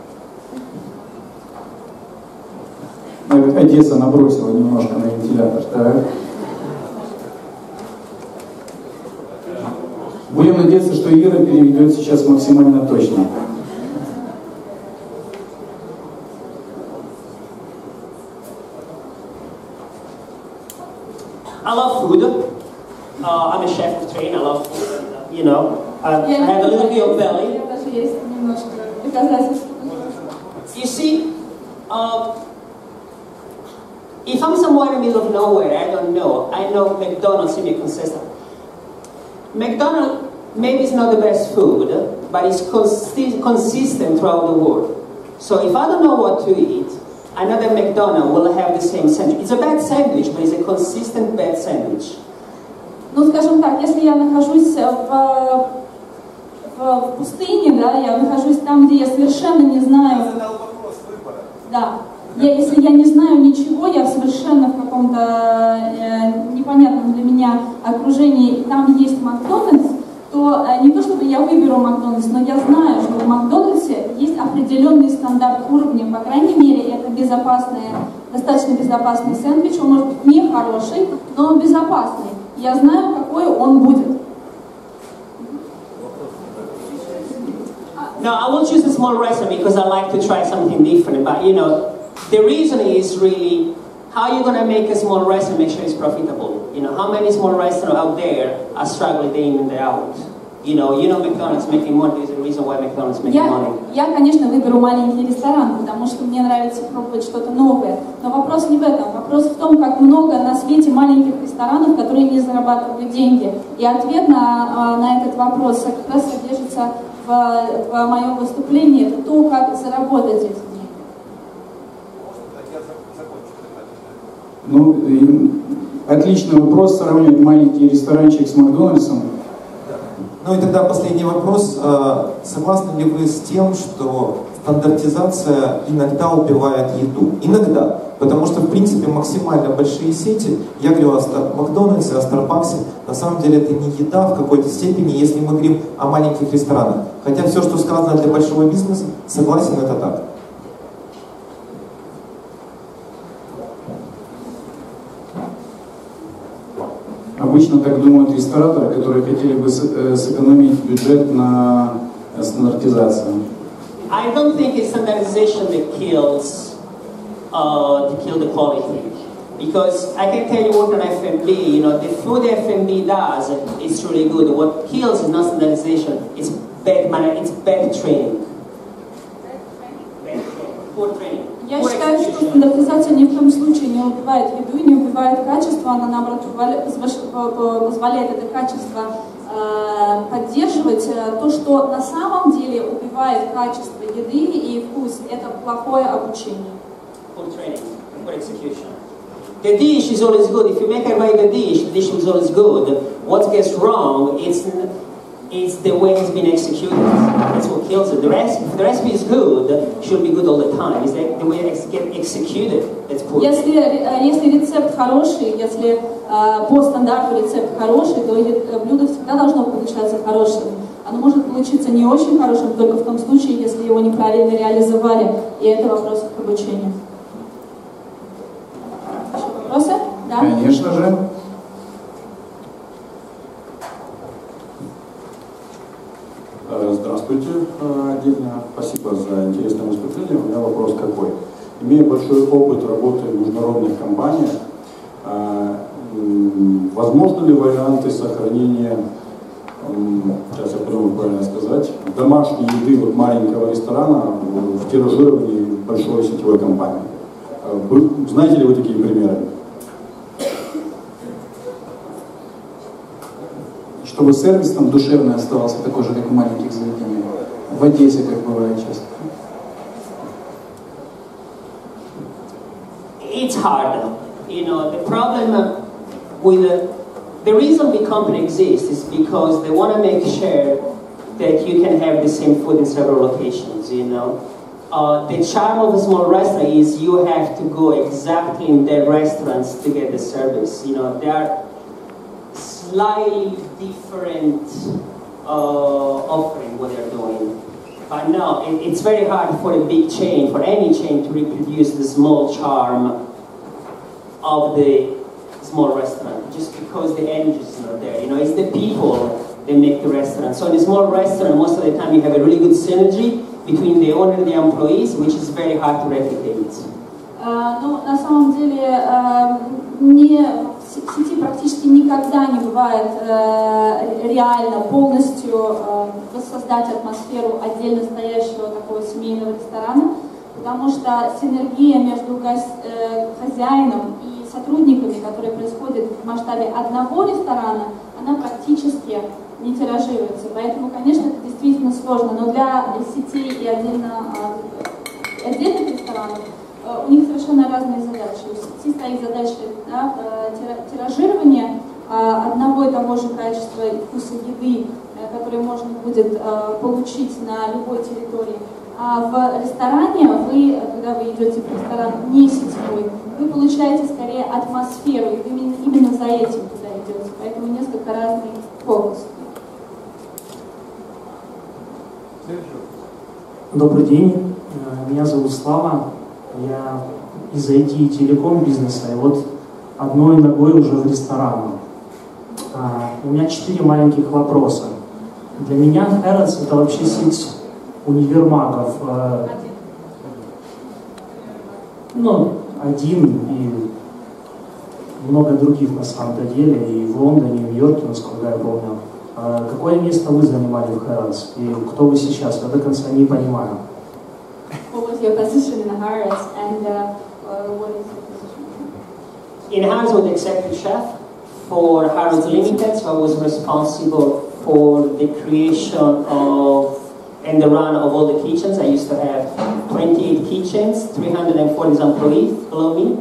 Одесса набросила немножко на вентилятор. Так. Будем надеяться, что Ира переведет сейчас максимально точно. I love food. I'm a chef of train. I love food. You know, I have a little bit of belly. You see, if I'm somewhere in the middle of nowhere, I don't know. I know McDonald's semi-consistent. McDonald's maybe it's not the best food, but it's consistent throughout the world. So if I don't know what to eat, I know that McDonald's will have the same sandwich. It's a bad sandwich, but it's a consistent bad sandwich. Ну, скажем так, если я нахожусь в пустыне, да, я нахожусь там, где я совершенно не знаю... Да. Если я не знаю ничего, я совершенно в каком-то непонятном для меня окружении, там есть Макдональдс, то не то чтобы я выберу Макдональдс, но я знаю, что в Макдональдсе есть определенный стандарт уровня, по крайней мере, это достаточно безопасный сэндвич, он может быть не хороший, но он безопасный. Я знаю, какой он будет. No, I will choose a small restaurant because I like to try something different. But you know, the reason is really how you're going to make a small restaurant make sure it's profitable. You know, how many small restaurants out there are struggling day in and day out? You know McDonald's making money. There's a reason why McDonald's making money. Я, конечно, выберу маленький ресторан, потому что мне нравится пробовать что-то новое. Но вопрос не в этом. Вопрос в том, как много на свете маленьких ресторанов, которые не зарабатывают деньги. И ответ на этот вопрос как раз содержится в моем выступлении. Это то, как заработать эти деньги. Ну, отличный вопрос, сравнивать маленький ресторанчик с Макдональдсом. Ну и тогда последний вопрос. Согласны ли вы с тем, что стандартизация иногда убивает еду? Иногда. Потому что, в принципе, максимально большие сети, я говорю о Макдональдсе, о Старбаксе, на самом деле это не еда в какой-то степени, если мы говорим о маленьких ресторанах. Хотя все, что сказано для большого бизнеса, согласен, это так. Обычно так думают рестораторы, которые хотели бы сэкономить бюджет на стандартизацию. I don't think it's standardization that kills the quality. Because I can tell you what an F&B, you know, the food the F&B does is really good. What kills is not standardization, it's bad training. Poor training. Я считаю, что стандартизация ни в коем случае не убивает еду и не убивает качество, она наоборот позволяет это качество поддерживать. То, что на самом деле убивает качество еды и вкус, это плохое обучение. Poor training, poor execution. The dish is always good. If you make a right dish, the dish is always good. What gets wrong is the way it's been executed. That's what kills it. If the recipe is good, it should be good all the time. It's the way it's executed that's poor. Если рецепт хороший, если по стандарту рецепт хороший, то блюдо всегда должно получаться хорошим. Оно может получиться не очень хорошим только в том случае, если его неправильно реализовали. И это вопрос к обучению. Еще вопросы? Да? Конечно же. Здравствуйте, отдельно спасибо за интересное выступление. У меня вопрос какой. Имея большой опыт работы в международных компаниях, возможны ли варианты сохранения, сейчас я подумаю, правильно сказать, домашней еды вот маленького ресторана в тиражировании большой сетевой компании? Знаете ли вы такие примеры? Чтобы сервис там душевный оставался такой же, как в маленьких заведениях. В Одессе, как бывает часто. It's hard. You know, the problem with the reason big company exists is because they want to make sure that you can have the same food in several locations, you know. The charm of a small restaurant is you have to go exactly in their restaurants to get the service. You know, they are slightly different offering what they're doing. But no, it's very hard for a big chain, for any chain, to reproduce the small charm of the small restaurant, just because the energy is not there. You know, it's the people that make the restaurant. So in a small restaurant, most of the time you have a really good synergy between the owner and the employees, which is very hard to replicate. Ну, на самом деле, в сети практически никогда не бывает реально полностью воссоздать атмосферу отдельно стоящего такого семейного ресторана, потому что синергия между хозяином и сотрудниками, которая происходит в масштабе одного ресторана, она практически не тиражируется. Поэтому, конечно, это действительно сложно, но для сетей и отдельных ресторанов у них совершенно разные задачи. У сети стоит задача тиражирования одного и того же качества и вкуса еды, который можно будет получить на любой территории. А в ресторане вы, когда вы идете в ресторан не сетевой, вы получаете скорее атмосферу, и именно за этим туда идете. Поэтому несколько разный фокус. Добрый день, меня зовут Слава, я из IT и телеком бизнеса, и вот одной ногой уже в ресторан. У меня 4 маленьких вопроса. Для меня Harrods это вообще сеть универмагов. Один и много других на самом деле, и в Лондоне, и в Нью-Йорке, насколько я помню. Какое место вы занимали в Harrods? И кто вы сейчас? Я до конца не понимаю. What was your position in Harrods and what is your position? In Harrods, I was the executive chef for Harrods Limited, so I was responsible for the creation of and the run of all the kitchens. I used to have 28 kitchens, 340 employees below me.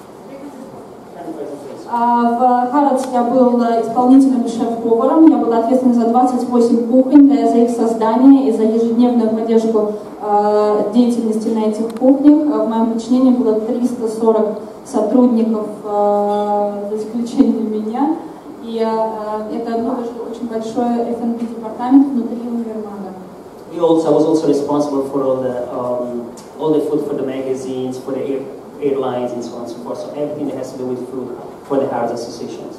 В Harrods я был исполнительным шеф-поваром, я была ответственна за 28 кухонь, за их создание и за ежедневную поддержку деятельности на этих кухнях. В моем подчинении было 340 сотрудников, за исключением меня, и это очень большой F&B департамент внутри универмага. I was also responsible for all the food for the magazines, for the airlines, and so on and so forth. So everything that has to do with food for the Harrods associations.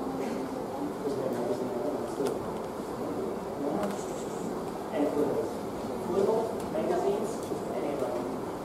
And food, magazines, and airlines.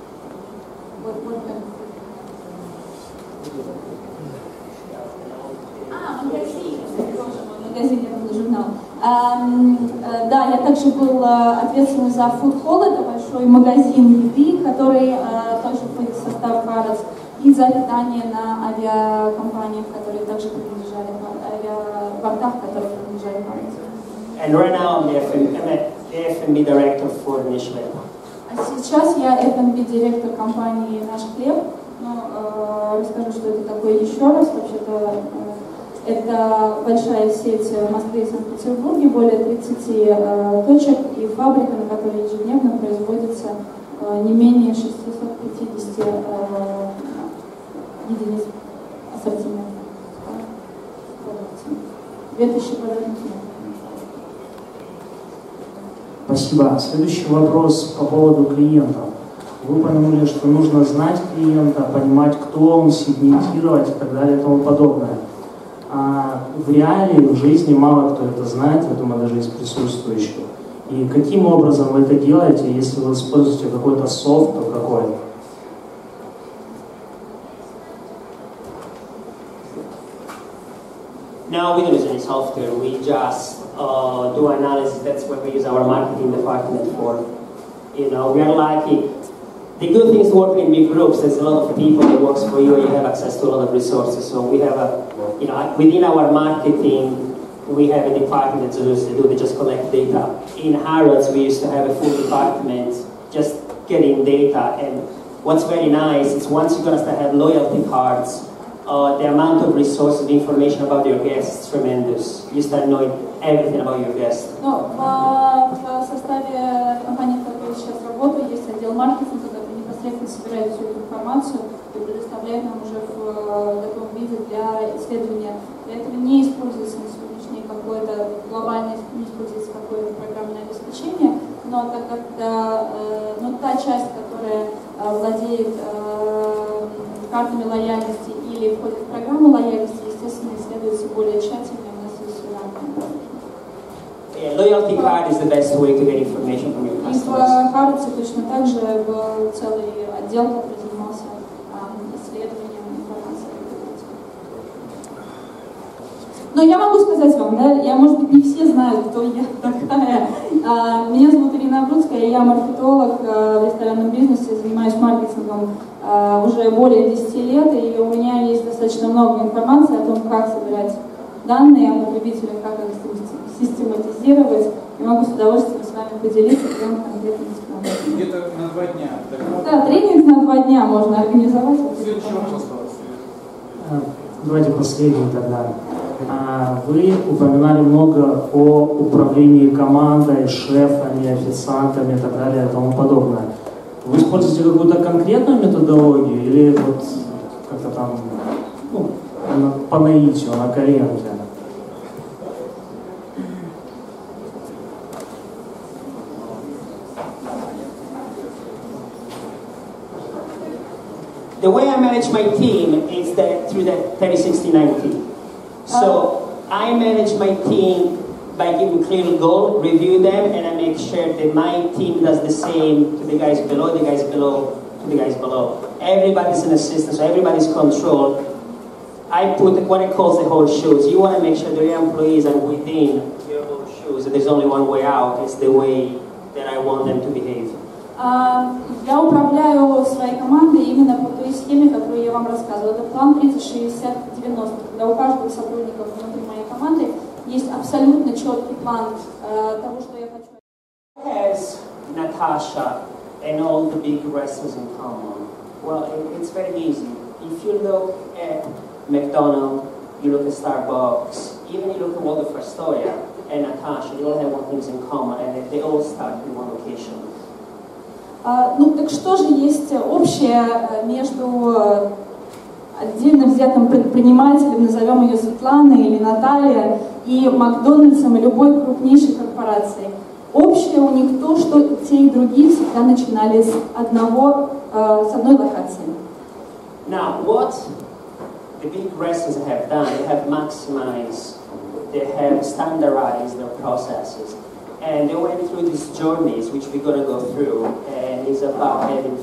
Магазин, я был журнал. Да, я также был ответственный за Food Hall, это большой магазин еды, который тоже входит в состав Harrods, и за питание на авиакомпаниях, которые также принадлежали, авиабортах, которые принадлежали Harrods. And right now I'm the F&B director for Michelin. А сейчас я F&B директор компании «Наш хлеб». Расскажу, что это такое еще раз. Вообще-то это большая сеть в Москве и Санкт-Петербурге, более 30 точек и фабрика, на которой ежедневно производится не менее 650 единиц ассортимента продукции. 2000 квадратных метров. Спасибо. Следующий вопрос по поводу клиентов. Вы упомянули, что нужно знать клиента, понимать, кто он, сегментировать и так далее и тому подобное. В реалии, в жизни мало кто это знает, я думаю, даже из присутствующих. И каким образом вы это делаете, если вы используете какой-то софт, то какой? No, we don't use any software. We just do analysis. That's what we use our marketing department for. You know, we are lucky. The good thing is working in big groups. There's a lot of people that works for you, and you have access to a lot of resources. So we have within our marketing, we have a department that just collect data. In Harrods, we used to have a full department just getting data. And what's very nice is once you're gonna start have loyalty cards, the amount of resources, the information about your guests is tremendous. You start knowing everything about your guests. В составе компании, в которой я сейчас работаю, есть отдел маркетинга, который непосредственно собирает всю эту информацию и предоставляет нам уже в готовом виде для исследования. Для этого не используется на сегодняшний какое-то глобальное, не используется какое-то программное обеспечение, но так как та часть, которая владеет картами лояльности или входит в программу лояльности, естественно, исследуется более тщательно. У нас есть сюда. Yeah, loyalty card is the best way to get information from your И customers. в Harrods точно так же был целый отдел, который занимался исследованием информации. Но я могу сказать вам, да, может быть, не все знают, кто я такая. Меня зовут Ирина Абруцкая, я маркетолог в ресторанном бизнесе, занимаюсь маркетингом уже более 10 лет, и у меня есть достаточно много информации о том, как собирать данные о потребителях, как их систематизировать. И могу с удовольствием с вами поделиться прямо конкретно. Где-то на 2 дня. Да, тренинг на 2 дня можно организовать. Следующий вопрос. Давайте последний тогда. Вы упоминали много о управлении командой, шефами, официантами и так далее и тому подобное. Вы используете какую-то конкретную методологию или вот как-то там по наитию, на коленке? The way I manage my team is that through the 30-60-90. So I manage my team by giving clear goal, review them, and I make sure that my team does the same to the guys below, to the guys below. Everybody's in a system, so everybody's controlled. I put what I call the whole shoes. You want to make sure that your employees are within your whole shoes, and there's only one way out. It's the way that I want them to behave. Я управляю своей командой именно по той схеме, которую я вам рассказывала. Это план 30-60-90, когда у каждого сотрудника внутри моей команды есть абсолютно четкий план того, что я хочу. Has Natasha and all the big wrestlers in common? Well, it's very easy. If you look at McDonald's, you look at Starbucks, even you look at Waldorf Astoria and Natasha, they all have one thing in common, and they all start in one location. Ну, так что же есть общее между отдельно взятым предпринимателем, назовем ее Светлана или Наталья, и Макдональдсом, и любой крупнейшей корпорацией? Общее у них то, что те и другие всегда начинали с одной локации. Now, what the big wrestlers have done, they have maximized, they have standardized their processes. And they went through these journeys, which we're going to go through, and it's about having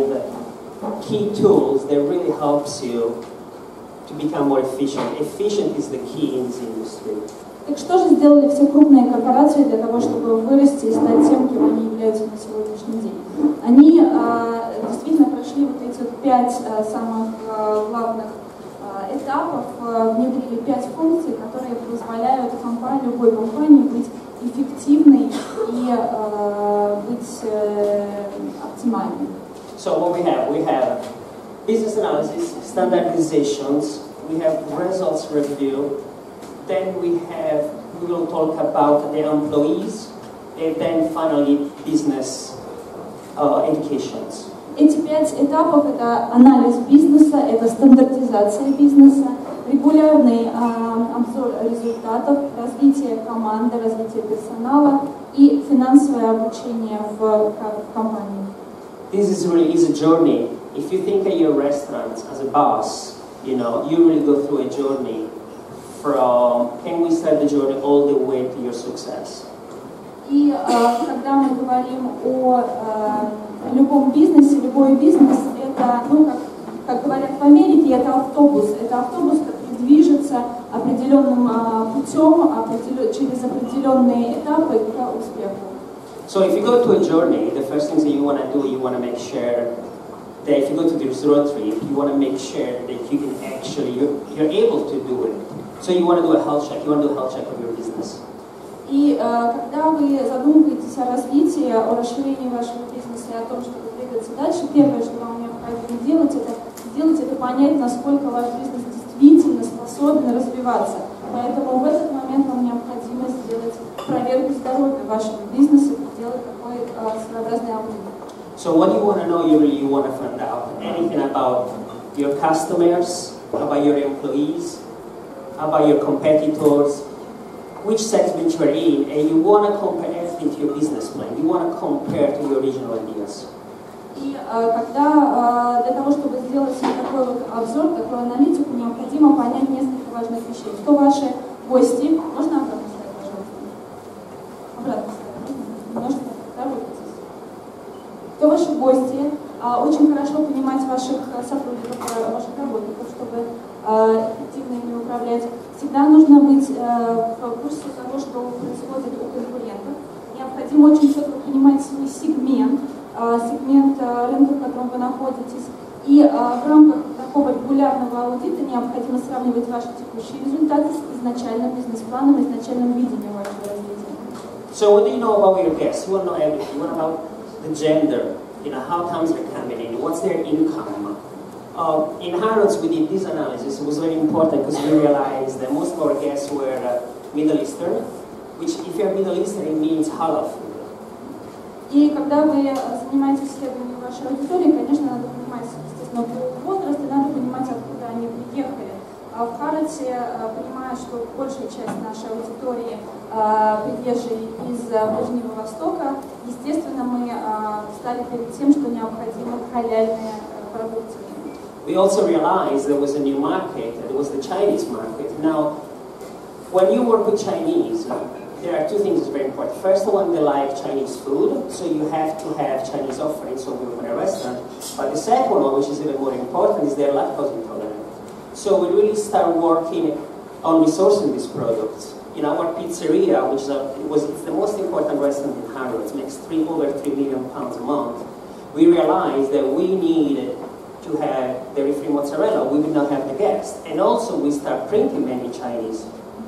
5 key tools that really helps you to become more efficient. Efficient is the key in this industry. Так что же сделали все крупные корпорации для того, чтобы вырасти и стать тем, кем они являются на сегодняшний день? Они действительно прошли вот эти 5 самых главных этапов, внедрили 5 функций, которые позволяют любой компании быть эффективной и быть оптимальной. So what we have business analysis, standardizations, we have results review, then we will talk about the employees, and then finally business educations. Эти 5 этапов – это анализ бизнеса, это стандартизация бизнеса, регулярный обзор результатов, развитие команды, развитие персонала и финансовое обучение в компании. This is really a journey. If you think of your restaurant as a boss, you really go through a journey from can we start the journey all the way to your success. И когда мы говорим о любом бизнесе, любой бизнес, это, как говорят в Америке, это автобус, который движется определенным путем, через определенные этапы к успеху. So if you go to a journey, the first things that you want to do, you want to make sure that if you go to this road trip, you want to make sure that you can actually, you're able to do it. So you want to do a health check, of your business. И когда вы задумываетесь о развитии, о расширении вашего бизнеса и о том, чтобы двигаться дальше, первое, что вам необходимо делать, это понять, насколько ваш бизнес действительно способен развиваться. Поэтому в этот момент вам необходимо сделать проверку здоровья вашего бизнеса и сделать такой своеобразный аудит. So what you want to know, you want to find out anything about your customers, about your employees, about your competitors, which segment you're in, and you want to compare everything to your business plan. You want to compare to your original ideas. И когда для того, чтобы сделать такой вот обзор, такую аналитику, необходимо понять несколько важных вещей. Кто ваши гости? Можно обратно ставить, пожалуйста? Обратно ставить. Немножко работайте. Кто ваши гости? Очень хорошо понимать ваших сотрудников, ваших работников, чтобы эффективно ими управлять. Всегда нужно быть в курсе того, что происходит у конкурентов. Необходимо очень четко понимать свой сегмент рынка, в котором вы находитесь. И в рамках такого регулярного аудита необходимо сравнивать ваши текущие результаты с изначальным бизнес-планом, изначальным видением вашего развития. So what do you know about your guests? You want to know everything. You want to know the gender, how times they're coming in, what's their income. In Harrods, we did this analysis. It was very important because we realized that most of our guests were Middle Eastern, which if you're Middle Eastern, it means halal food. И когда вы занимаетесь исследованием вашей аудитории, конечно, надо понимать, естественно, возраст, и надо понимать, откуда они приехали. В Харатсе, понимая, что большая часть нашей аудитории приезжие из Ближнего Востока, естественно, мы стали перед тем, что необходимы халяльные продукты. We also realized there was a new market, and it was the Chinese market. Now, when you work with Chinese, there are two things that's very important. First one, they like Chinese food, so you have to have Chinese offerings when we open a restaurant. But the second one, which is even more important, is they're lactose intolerant. So we really start working on resourcing these products. In our pizzeria, which it's the most important restaurant in Harrods, makes over 3 million pounds a month, we realized that we needed to have dairy-free mozzarella. We would not have the guests. And also we start printing many Chinese.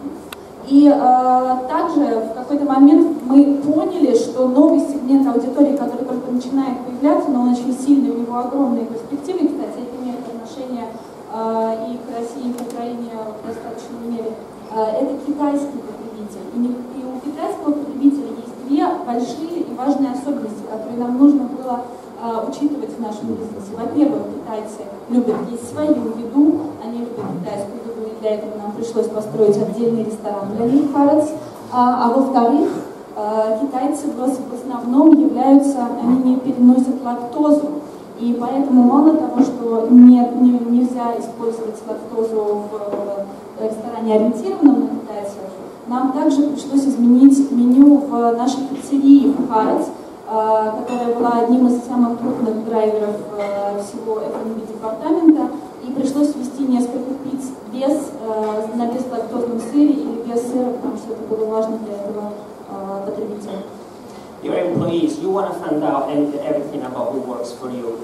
И также в какой-то момент мы поняли, что новый сегмент аудитории, который только начинает появляться, но он очень сильный, у него огромные перспективы, кстати, это имеет отношение и к России, и к Украине в достаточной мере, это китайский потребитель. И у китайского потребителя есть две большие и важные особенности, которые нам нужно было учитывать в нашем бизнесе. Во-первых, китайцы любят есть свою еду, они любят китайскую еду, и для этого нам пришлось построить отдельный ресторан для них, Харатс. А во-вторых, китайцы в основном они не переносят лактозу. И поэтому мало того, что нельзя использовать лактозу в ресторане, ориентированном на китайцев, нам также пришлось изменить меню в нашей пиццерии в Харатс, которая была одним из самых крупных драйверов всего F&B департамента, и пришлось ввести несколько пиц на безлактозном сыре или без сыра, потому что это было важно для этого потребителя. Your employees, you want to find out everything about who works for you.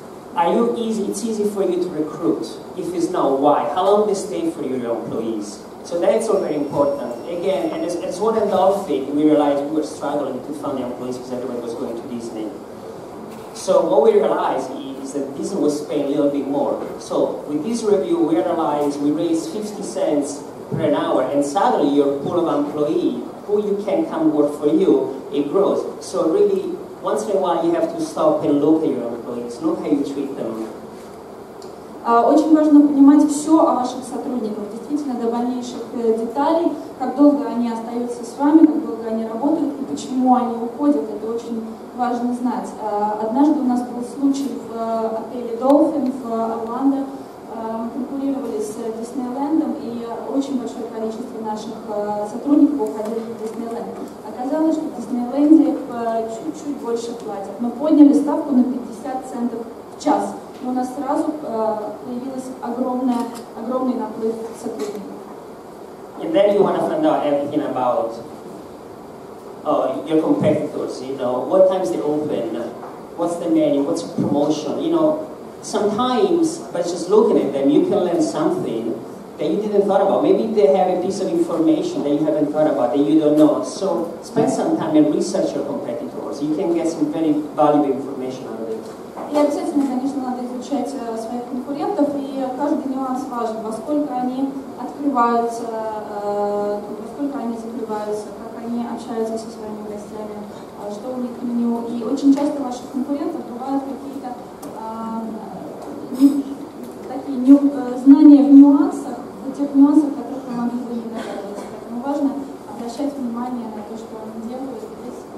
It's easy for you to recruit. If it's not, why? How long they stay for your employees? So that's all very important. Again, and as one and all thing, we realized we were struggling to find the employees because everyone was going to Disney. So what we realized is that Disney was paying a little bit more. So with this review, we realized we raised 50 cents per an hour, and suddenly your pool of employees who you can come work for you, it grows. So really, once in a while, you have to stop and look at your employees, look how you treat them. Очень важно понимать все о ваших сотрудниках, действительно до больнейших деталей, как долго они остаются с вами, как долго они работают и почему они уходят, это очень важно знать. Однажды у нас был случай в отеле Dolphin в Орландо, мы конкурировали с Диснейлендом, и очень большое количество наших сотрудников уходили в Диснейленд. Оказалось, что в Диснейленде чуть-чуть больше платят. Мы подняли ставку на 50 центов в час. У нас сразу появился огромный наплыв сотрудников. And then you want to find out everything about your competitors. You know, what times they open, what's the menu, what's the promotion. You know, sometimes by just looking at them, you can learn something that you didn't thought about. Maybe they have a piece of information that you haven't thought about, that you don't know. So spend some time and research your competitors. You can get some very valuable information out of it. И обязательно, конечно, надо изучать своих конкурентов, и каждый нюанс важен, во сколько они открываются, во сколько они закрываются, как они общаются со своими гостями, что у них в меню. И очень часто ваших конкурентов бывают какие-то такие знания в нюансах, в тех нюансах, которых вы могли бы не догадываться. Поэтому важно обращать внимание на то, что они делают.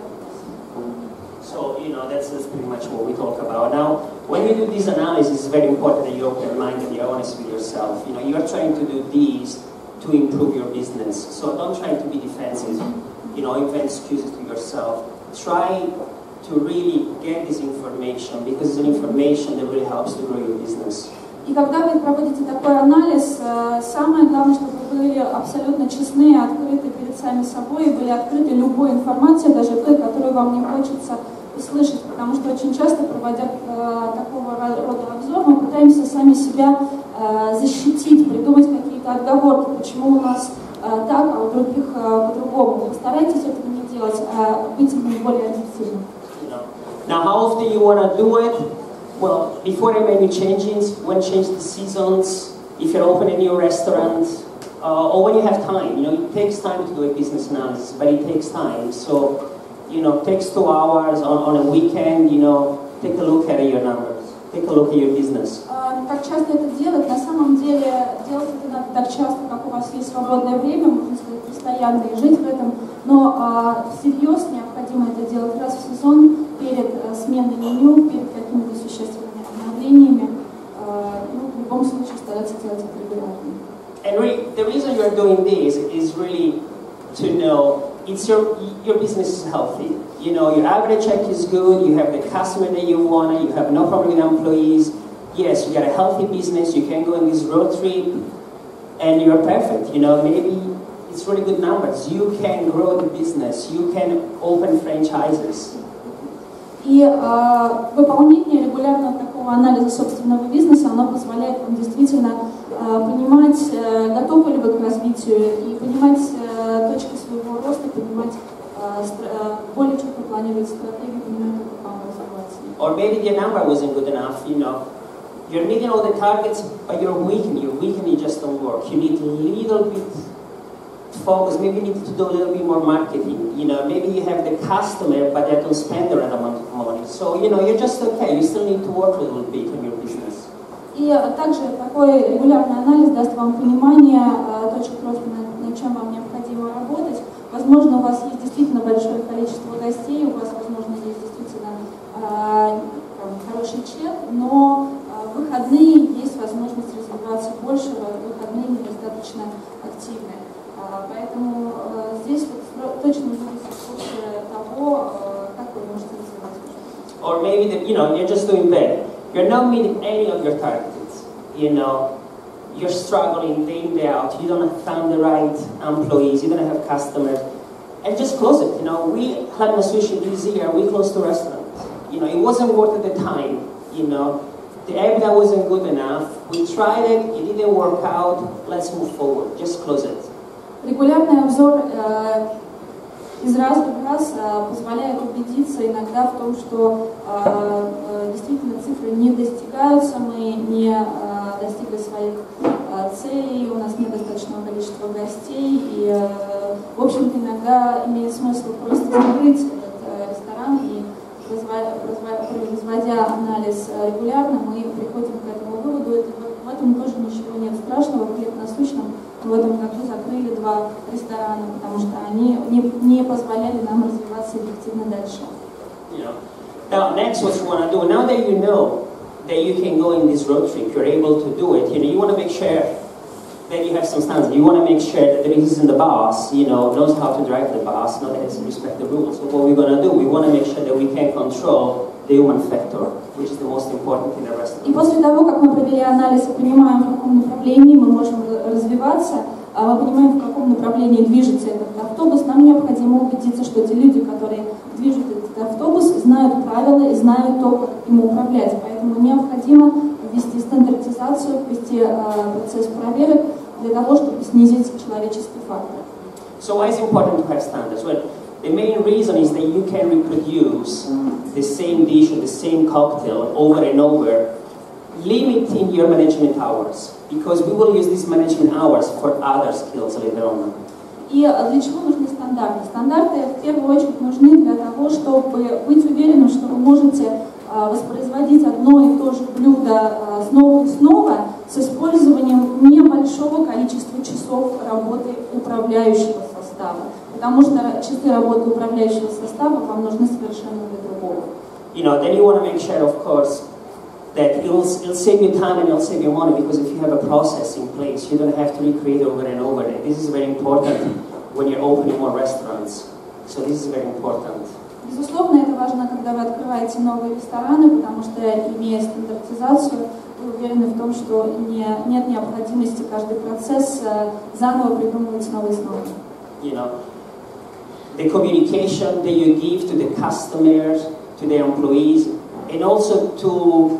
So, you know, that's pretty much what we talk about. Now, when you do this analysis, it's very important that you're open-minded, you're honest with yourself. You know, you're trying to do these to improve your business. So don't try to be defensive, you know, invent excuses to yourself. Try to really get this information, because it's an information that really helps to grow your business. И когда вы проводите такой анализ, самое главное, чтобы вы были абсолютно честны и открыты перед самим собой, и были открыты любой информации, даже той, которую вам не хочется услышать, потому что очень часто, проводя такого рода обзор, мы пытаемся сами себя защитить, придумать какие-то отговорки, почему у нас так, а у других по-другому. Постарайтесь этого не делать, а быть более объективным. Now, how often you want to do it? Well, before the menu changes, when change the seasons, if you're opening a new restaurant, or when you have time. You know, it takes time to do a business analysis, but it takes time. So, you know, it takes 2 hours on a weekend, you know, take a look at your numbers, take a look at your business. как часто это делать? На самом деле делать это надо так часто, как у вас есть свободное время, можно сказать, постоянно и жить в этом. Но всерьез необходимо это делать раз в сезон перед сменой меню, перед какими-то существенными обновлениями. В любом случае стараться делать это регулярно. And really, the reason you're doing this is really to know it's your business is healthy. You know, your average check is good, you have the customer that you want, you have no problem with employees. Yes, you got a healthy business, you can go on this road trip, and you're perfect. You know, maybe it's really good numbers. You can grow the business, you can open franchises. И выполнение регулярного такого анализа собственного бизнеса, оно позволяет вам действительно понимать, готовы ли вы к развитию, и понимать точки своего роста, понимать, более четко планировать стратегию, понимать, как вам развиваться. Or maybe the number wasn't good enough, you know. You're meeting all the targets, but you're weakened. You're weakened, it just don't work. You need a little bit focus. Maybe you need to do a little bit more marketing. You know, maybe you have the customer, but they don't spend the right amount of money. So, you know, you're just okay. You still need to work a little bit on your business. И также такой регулярный анализ даст вам понимание точек роста, над чем вам необходимо работать. Возможно, у вас есть действительно большое количество гостей, у вас, возможно, есть действительно хороший чек, но в выходные есть возможность развиваться больше, выходные недостаточно активны. Поэтому здесь вот точно будет курсе того, как вы можете развивать. Or maybe that, you know, you're just doing bad. You're not meeting any of your targets. You know, you're struggling day in, day out. You don't have found the right employees. You don't have customers. And just close it. You know, we had a sushi this year. We closed the restaurant. You know, it wasn't worth at the time. You know, the EBITDA wasn't good enough. We tried it. It didn't work out. Let's move forward. Just close it. Регулярный обзор из раза в раз позволяет убедиться иногда в том, что действительно цифры не достигаются, мы не достигли своих целей, у нас нет достаточного количества гостей, и, в общем-то, иногда имеет смысл просто закрыть этот ресторан, и производя анализ регулярно, мы приходим к этому выводу. В этом тоже ничего нет страшного, в хлеб насущном. В этом году закрыли 2 ресторана, потому что они не позволяли нам развиваться эффективно дальше. Now, next, what you want to do, now that you know that you can go in this road trip, you're able to do it, you want to make sure that you have some standards. You want to make sure that the reason the boss, knows how to drive the bus, not that he respect the rules. So what we're going to do, we want to make sure that we can control the human factor, which is the most important in the restaurant. И после того, как мы провели анализ и понимаем, в каком направлении мы можем развиваться, мы понимаем, в каком направлении движется этот автобус, нам необходимо убедиться, что те люди, которые движут этот автобус, знают правила и знают то, как им управлять. Поэтому необходимо ввести стандартизацию, ввести процесс проверок для того, чтобы снизить человеческий фактор. So why is it important to have standards? Well, the main reason is that you can reproduce the same dish or the same cocktail over and over, limiting your management hours, because we will use these management hours for other skills later on. И для чего нужны стандарты? Стандарты в первую очередь нужны для того, чтобы быть уверенным, что вы можете воспроизводить одно и то же блюдо снова и снова с использованием небольшого количества часов работы управляющего состава. Потому что часы работы управляющего состава вам нужны совершенно для другого. Then you want to make sure, of course, that it'll save you time and it'll save you money, because if you have a process in place, you don't have to recreate over and over. And this is very important when you're opening more restaurants. So this is very important. Безусловно, это важно, когда вы открываете новые рестораны, потому что, имея стандартизацию, вы уверены в том, что нет необходимости каждый процесс заново придумывать снова и снова. The communication that you give to the customers, to the employees, and also to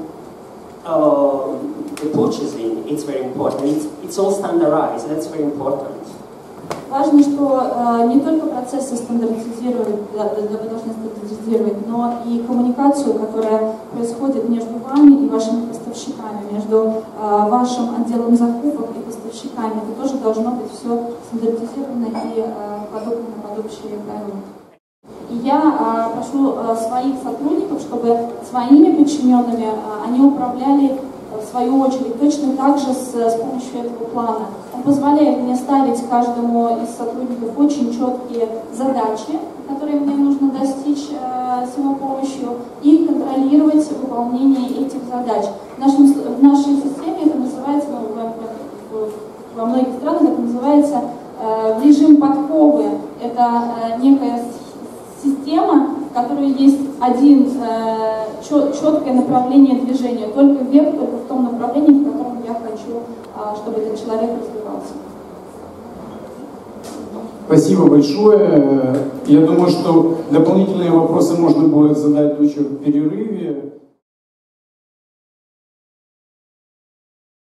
the purchasing, it's very important. It's all standardized, that's very important. Важно, что не только процессы стандартизировать, вы должны стандартизировать, но и коммуникацию, которая происходит между вами и вашими поставщиками, между вашим отделом закупок и поставщиками. Это тоже должно быть все стандартизировано и подобно под общие правила. И я прошу своих сотрудников, чтобы своими подчиненными они управляли в свою очередь, точно так же с помощью этого плана. Он позволяет мне ставить каждому из сотрудников очень четкие задачи, которые мне нужно достичь с его помощью, и контролировать выполнение этих задач. В нашей системе это называется, во многих странах это называется режим подковы. Это некая система, в которой есть один четкое направление движения, только вверх, только в том направлении, в котором я хочу, чтобы этот человек развивался. Спасибо большое. Я думаю, что дополнительные вопросы можно будет задать в перерыве.